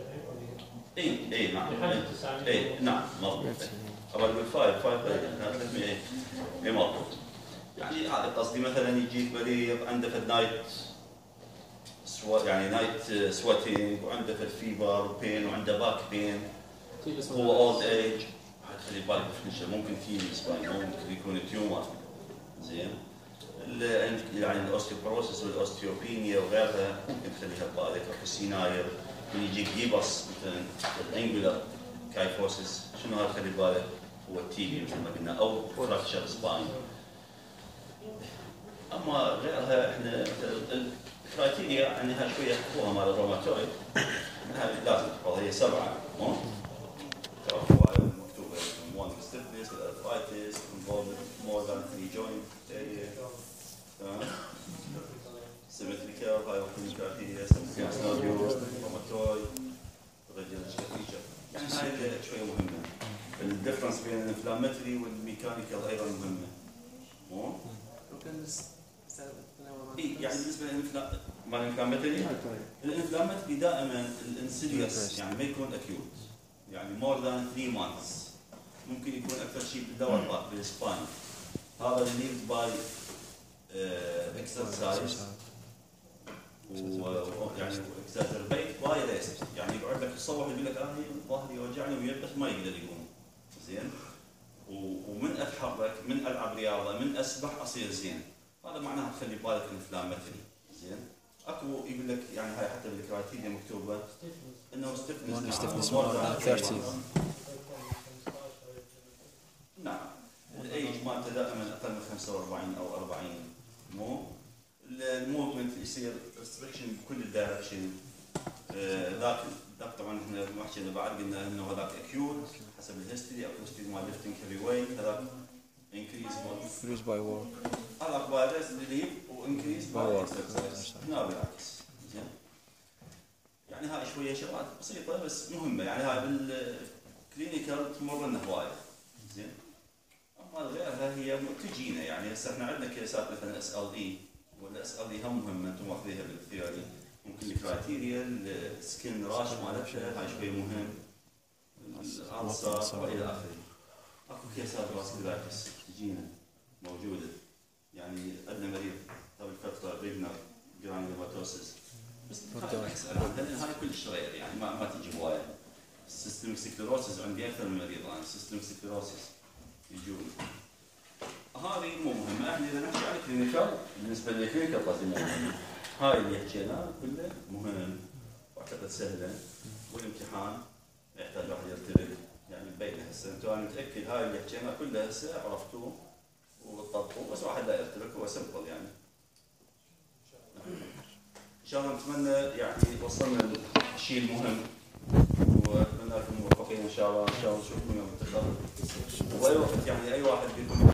Speaker 1: اي نعم اي نعم مضبوط. اول بال 5 قليلا كانت 300 اي مضبوط. يعني هذا قصدي مثلا يجيك مريض عنده في النايت يعني نايت سواتينج وعنده في الفيبر وبين وعنده باك بين هو اولد ايج، خلي بالك ديفنشن ممكن في سباين ممكن يكون تيومر زين يعني الاوستيوبروسيس والاوستيوبينيا وغيرها ممكن تخليها ببالك او السيناير من يجيك جيبس مثلا الانجولار كايفوسيس شنو هذا خلي بالك هو التيبي مثل ما قلنا او فراكشر سباين. اما غيرها احنا الكرايتيريا يعني هاي شويه حكوها مال الروماتويد هاي لازم تحفظها هي 7 تعرفوها مكتوبه one stiffness arthritis involved more than 3 joint symmetrical hypochondriasis synovial rheumatoid radiological يعني هاي شويه مهمه. الديفرنس بين الانفلاماتري والميكانيكال ايضا مهمه. مو؟ يعني بالنسبه للانفلاماتري الانفلاماتري دائما الانسيديوس يعني ما يكون اكيوت يعني more than 3 months ممكن يكون اكثر شيء بالدور باك بالسباين. هذا relieved by exercise ويعني exacerbate by rest يعني يقعد لك الصبح يقول لك انا ظهري وجعني ويبس ما يقدر يقوم زين ومن اتحرك من العب رياضه من اسبح اصير زين. هذا معناها خلي بالك انفلاماتري زين. اكو يقول لك يعني هاي حتى بالكرايتيريا مكتوبه انه ستيفنس مور 30 نعم. الايج مالته دائما اقل من 45 او 40 مو الموفمنت يصير ريستريكشن بكل الدايركشن. ذاك طبعا احنا ما حكينا بعد قلنا انه هذاك اكيوت حسب الهيستوري اكو هيستوري مال ليفتنج هيفي ويت هذاك انكريز باي ورك هذاك باي ريست ريليف وانكريز باي اكسرسايز لا بالعكس زين. يعني هاي شويه شغلات بسيطه بس مهمه يعني هاي بالكلينيكال تمر لنا هوايه زين. اما غيرها هي تجينا يعني هسه احنا عندنا كيسات مثلا اس ال اي والاس ال اي هم مهمه انتم واخذينها بالثيوري ممكن الكرايتيريا السكين راش مالتها هاي شوي مهم الالسر والى اخره. اكو كيسات فاسكولايتس تجينا موجوده يعني عندنا مريض قبل فتره ريجنر جرانيولوماتوسيس بس هاي كلش رير يعني ما تجي هوايه. السيستميك سكليروسيس عندي اكثر من مريض انا السيستميك سكليروسيس يجون. هذه مو مهمه احنا اذا نحكي عن كلينيكال بالنسبه للكلينيكال قصدي مو مهم. هاي اللي حكيناه كله مهم واعتقد سهله والامتحان يحتاج واحد يرتبط يعني بينه هسه انتم انا متاكد هاي اللي حكيناه كله هسه عرفتوه وطبقوه بس واحد لا يرتبط هو سمبل يعني. ان شاء الله نتمنى يعني وصلنا للشيء المهم واتمنى لكم موفقين ان شاء الله. ان شاء الله نشوفكم يوم التخرج واي وقت يعني اي واحد بيكون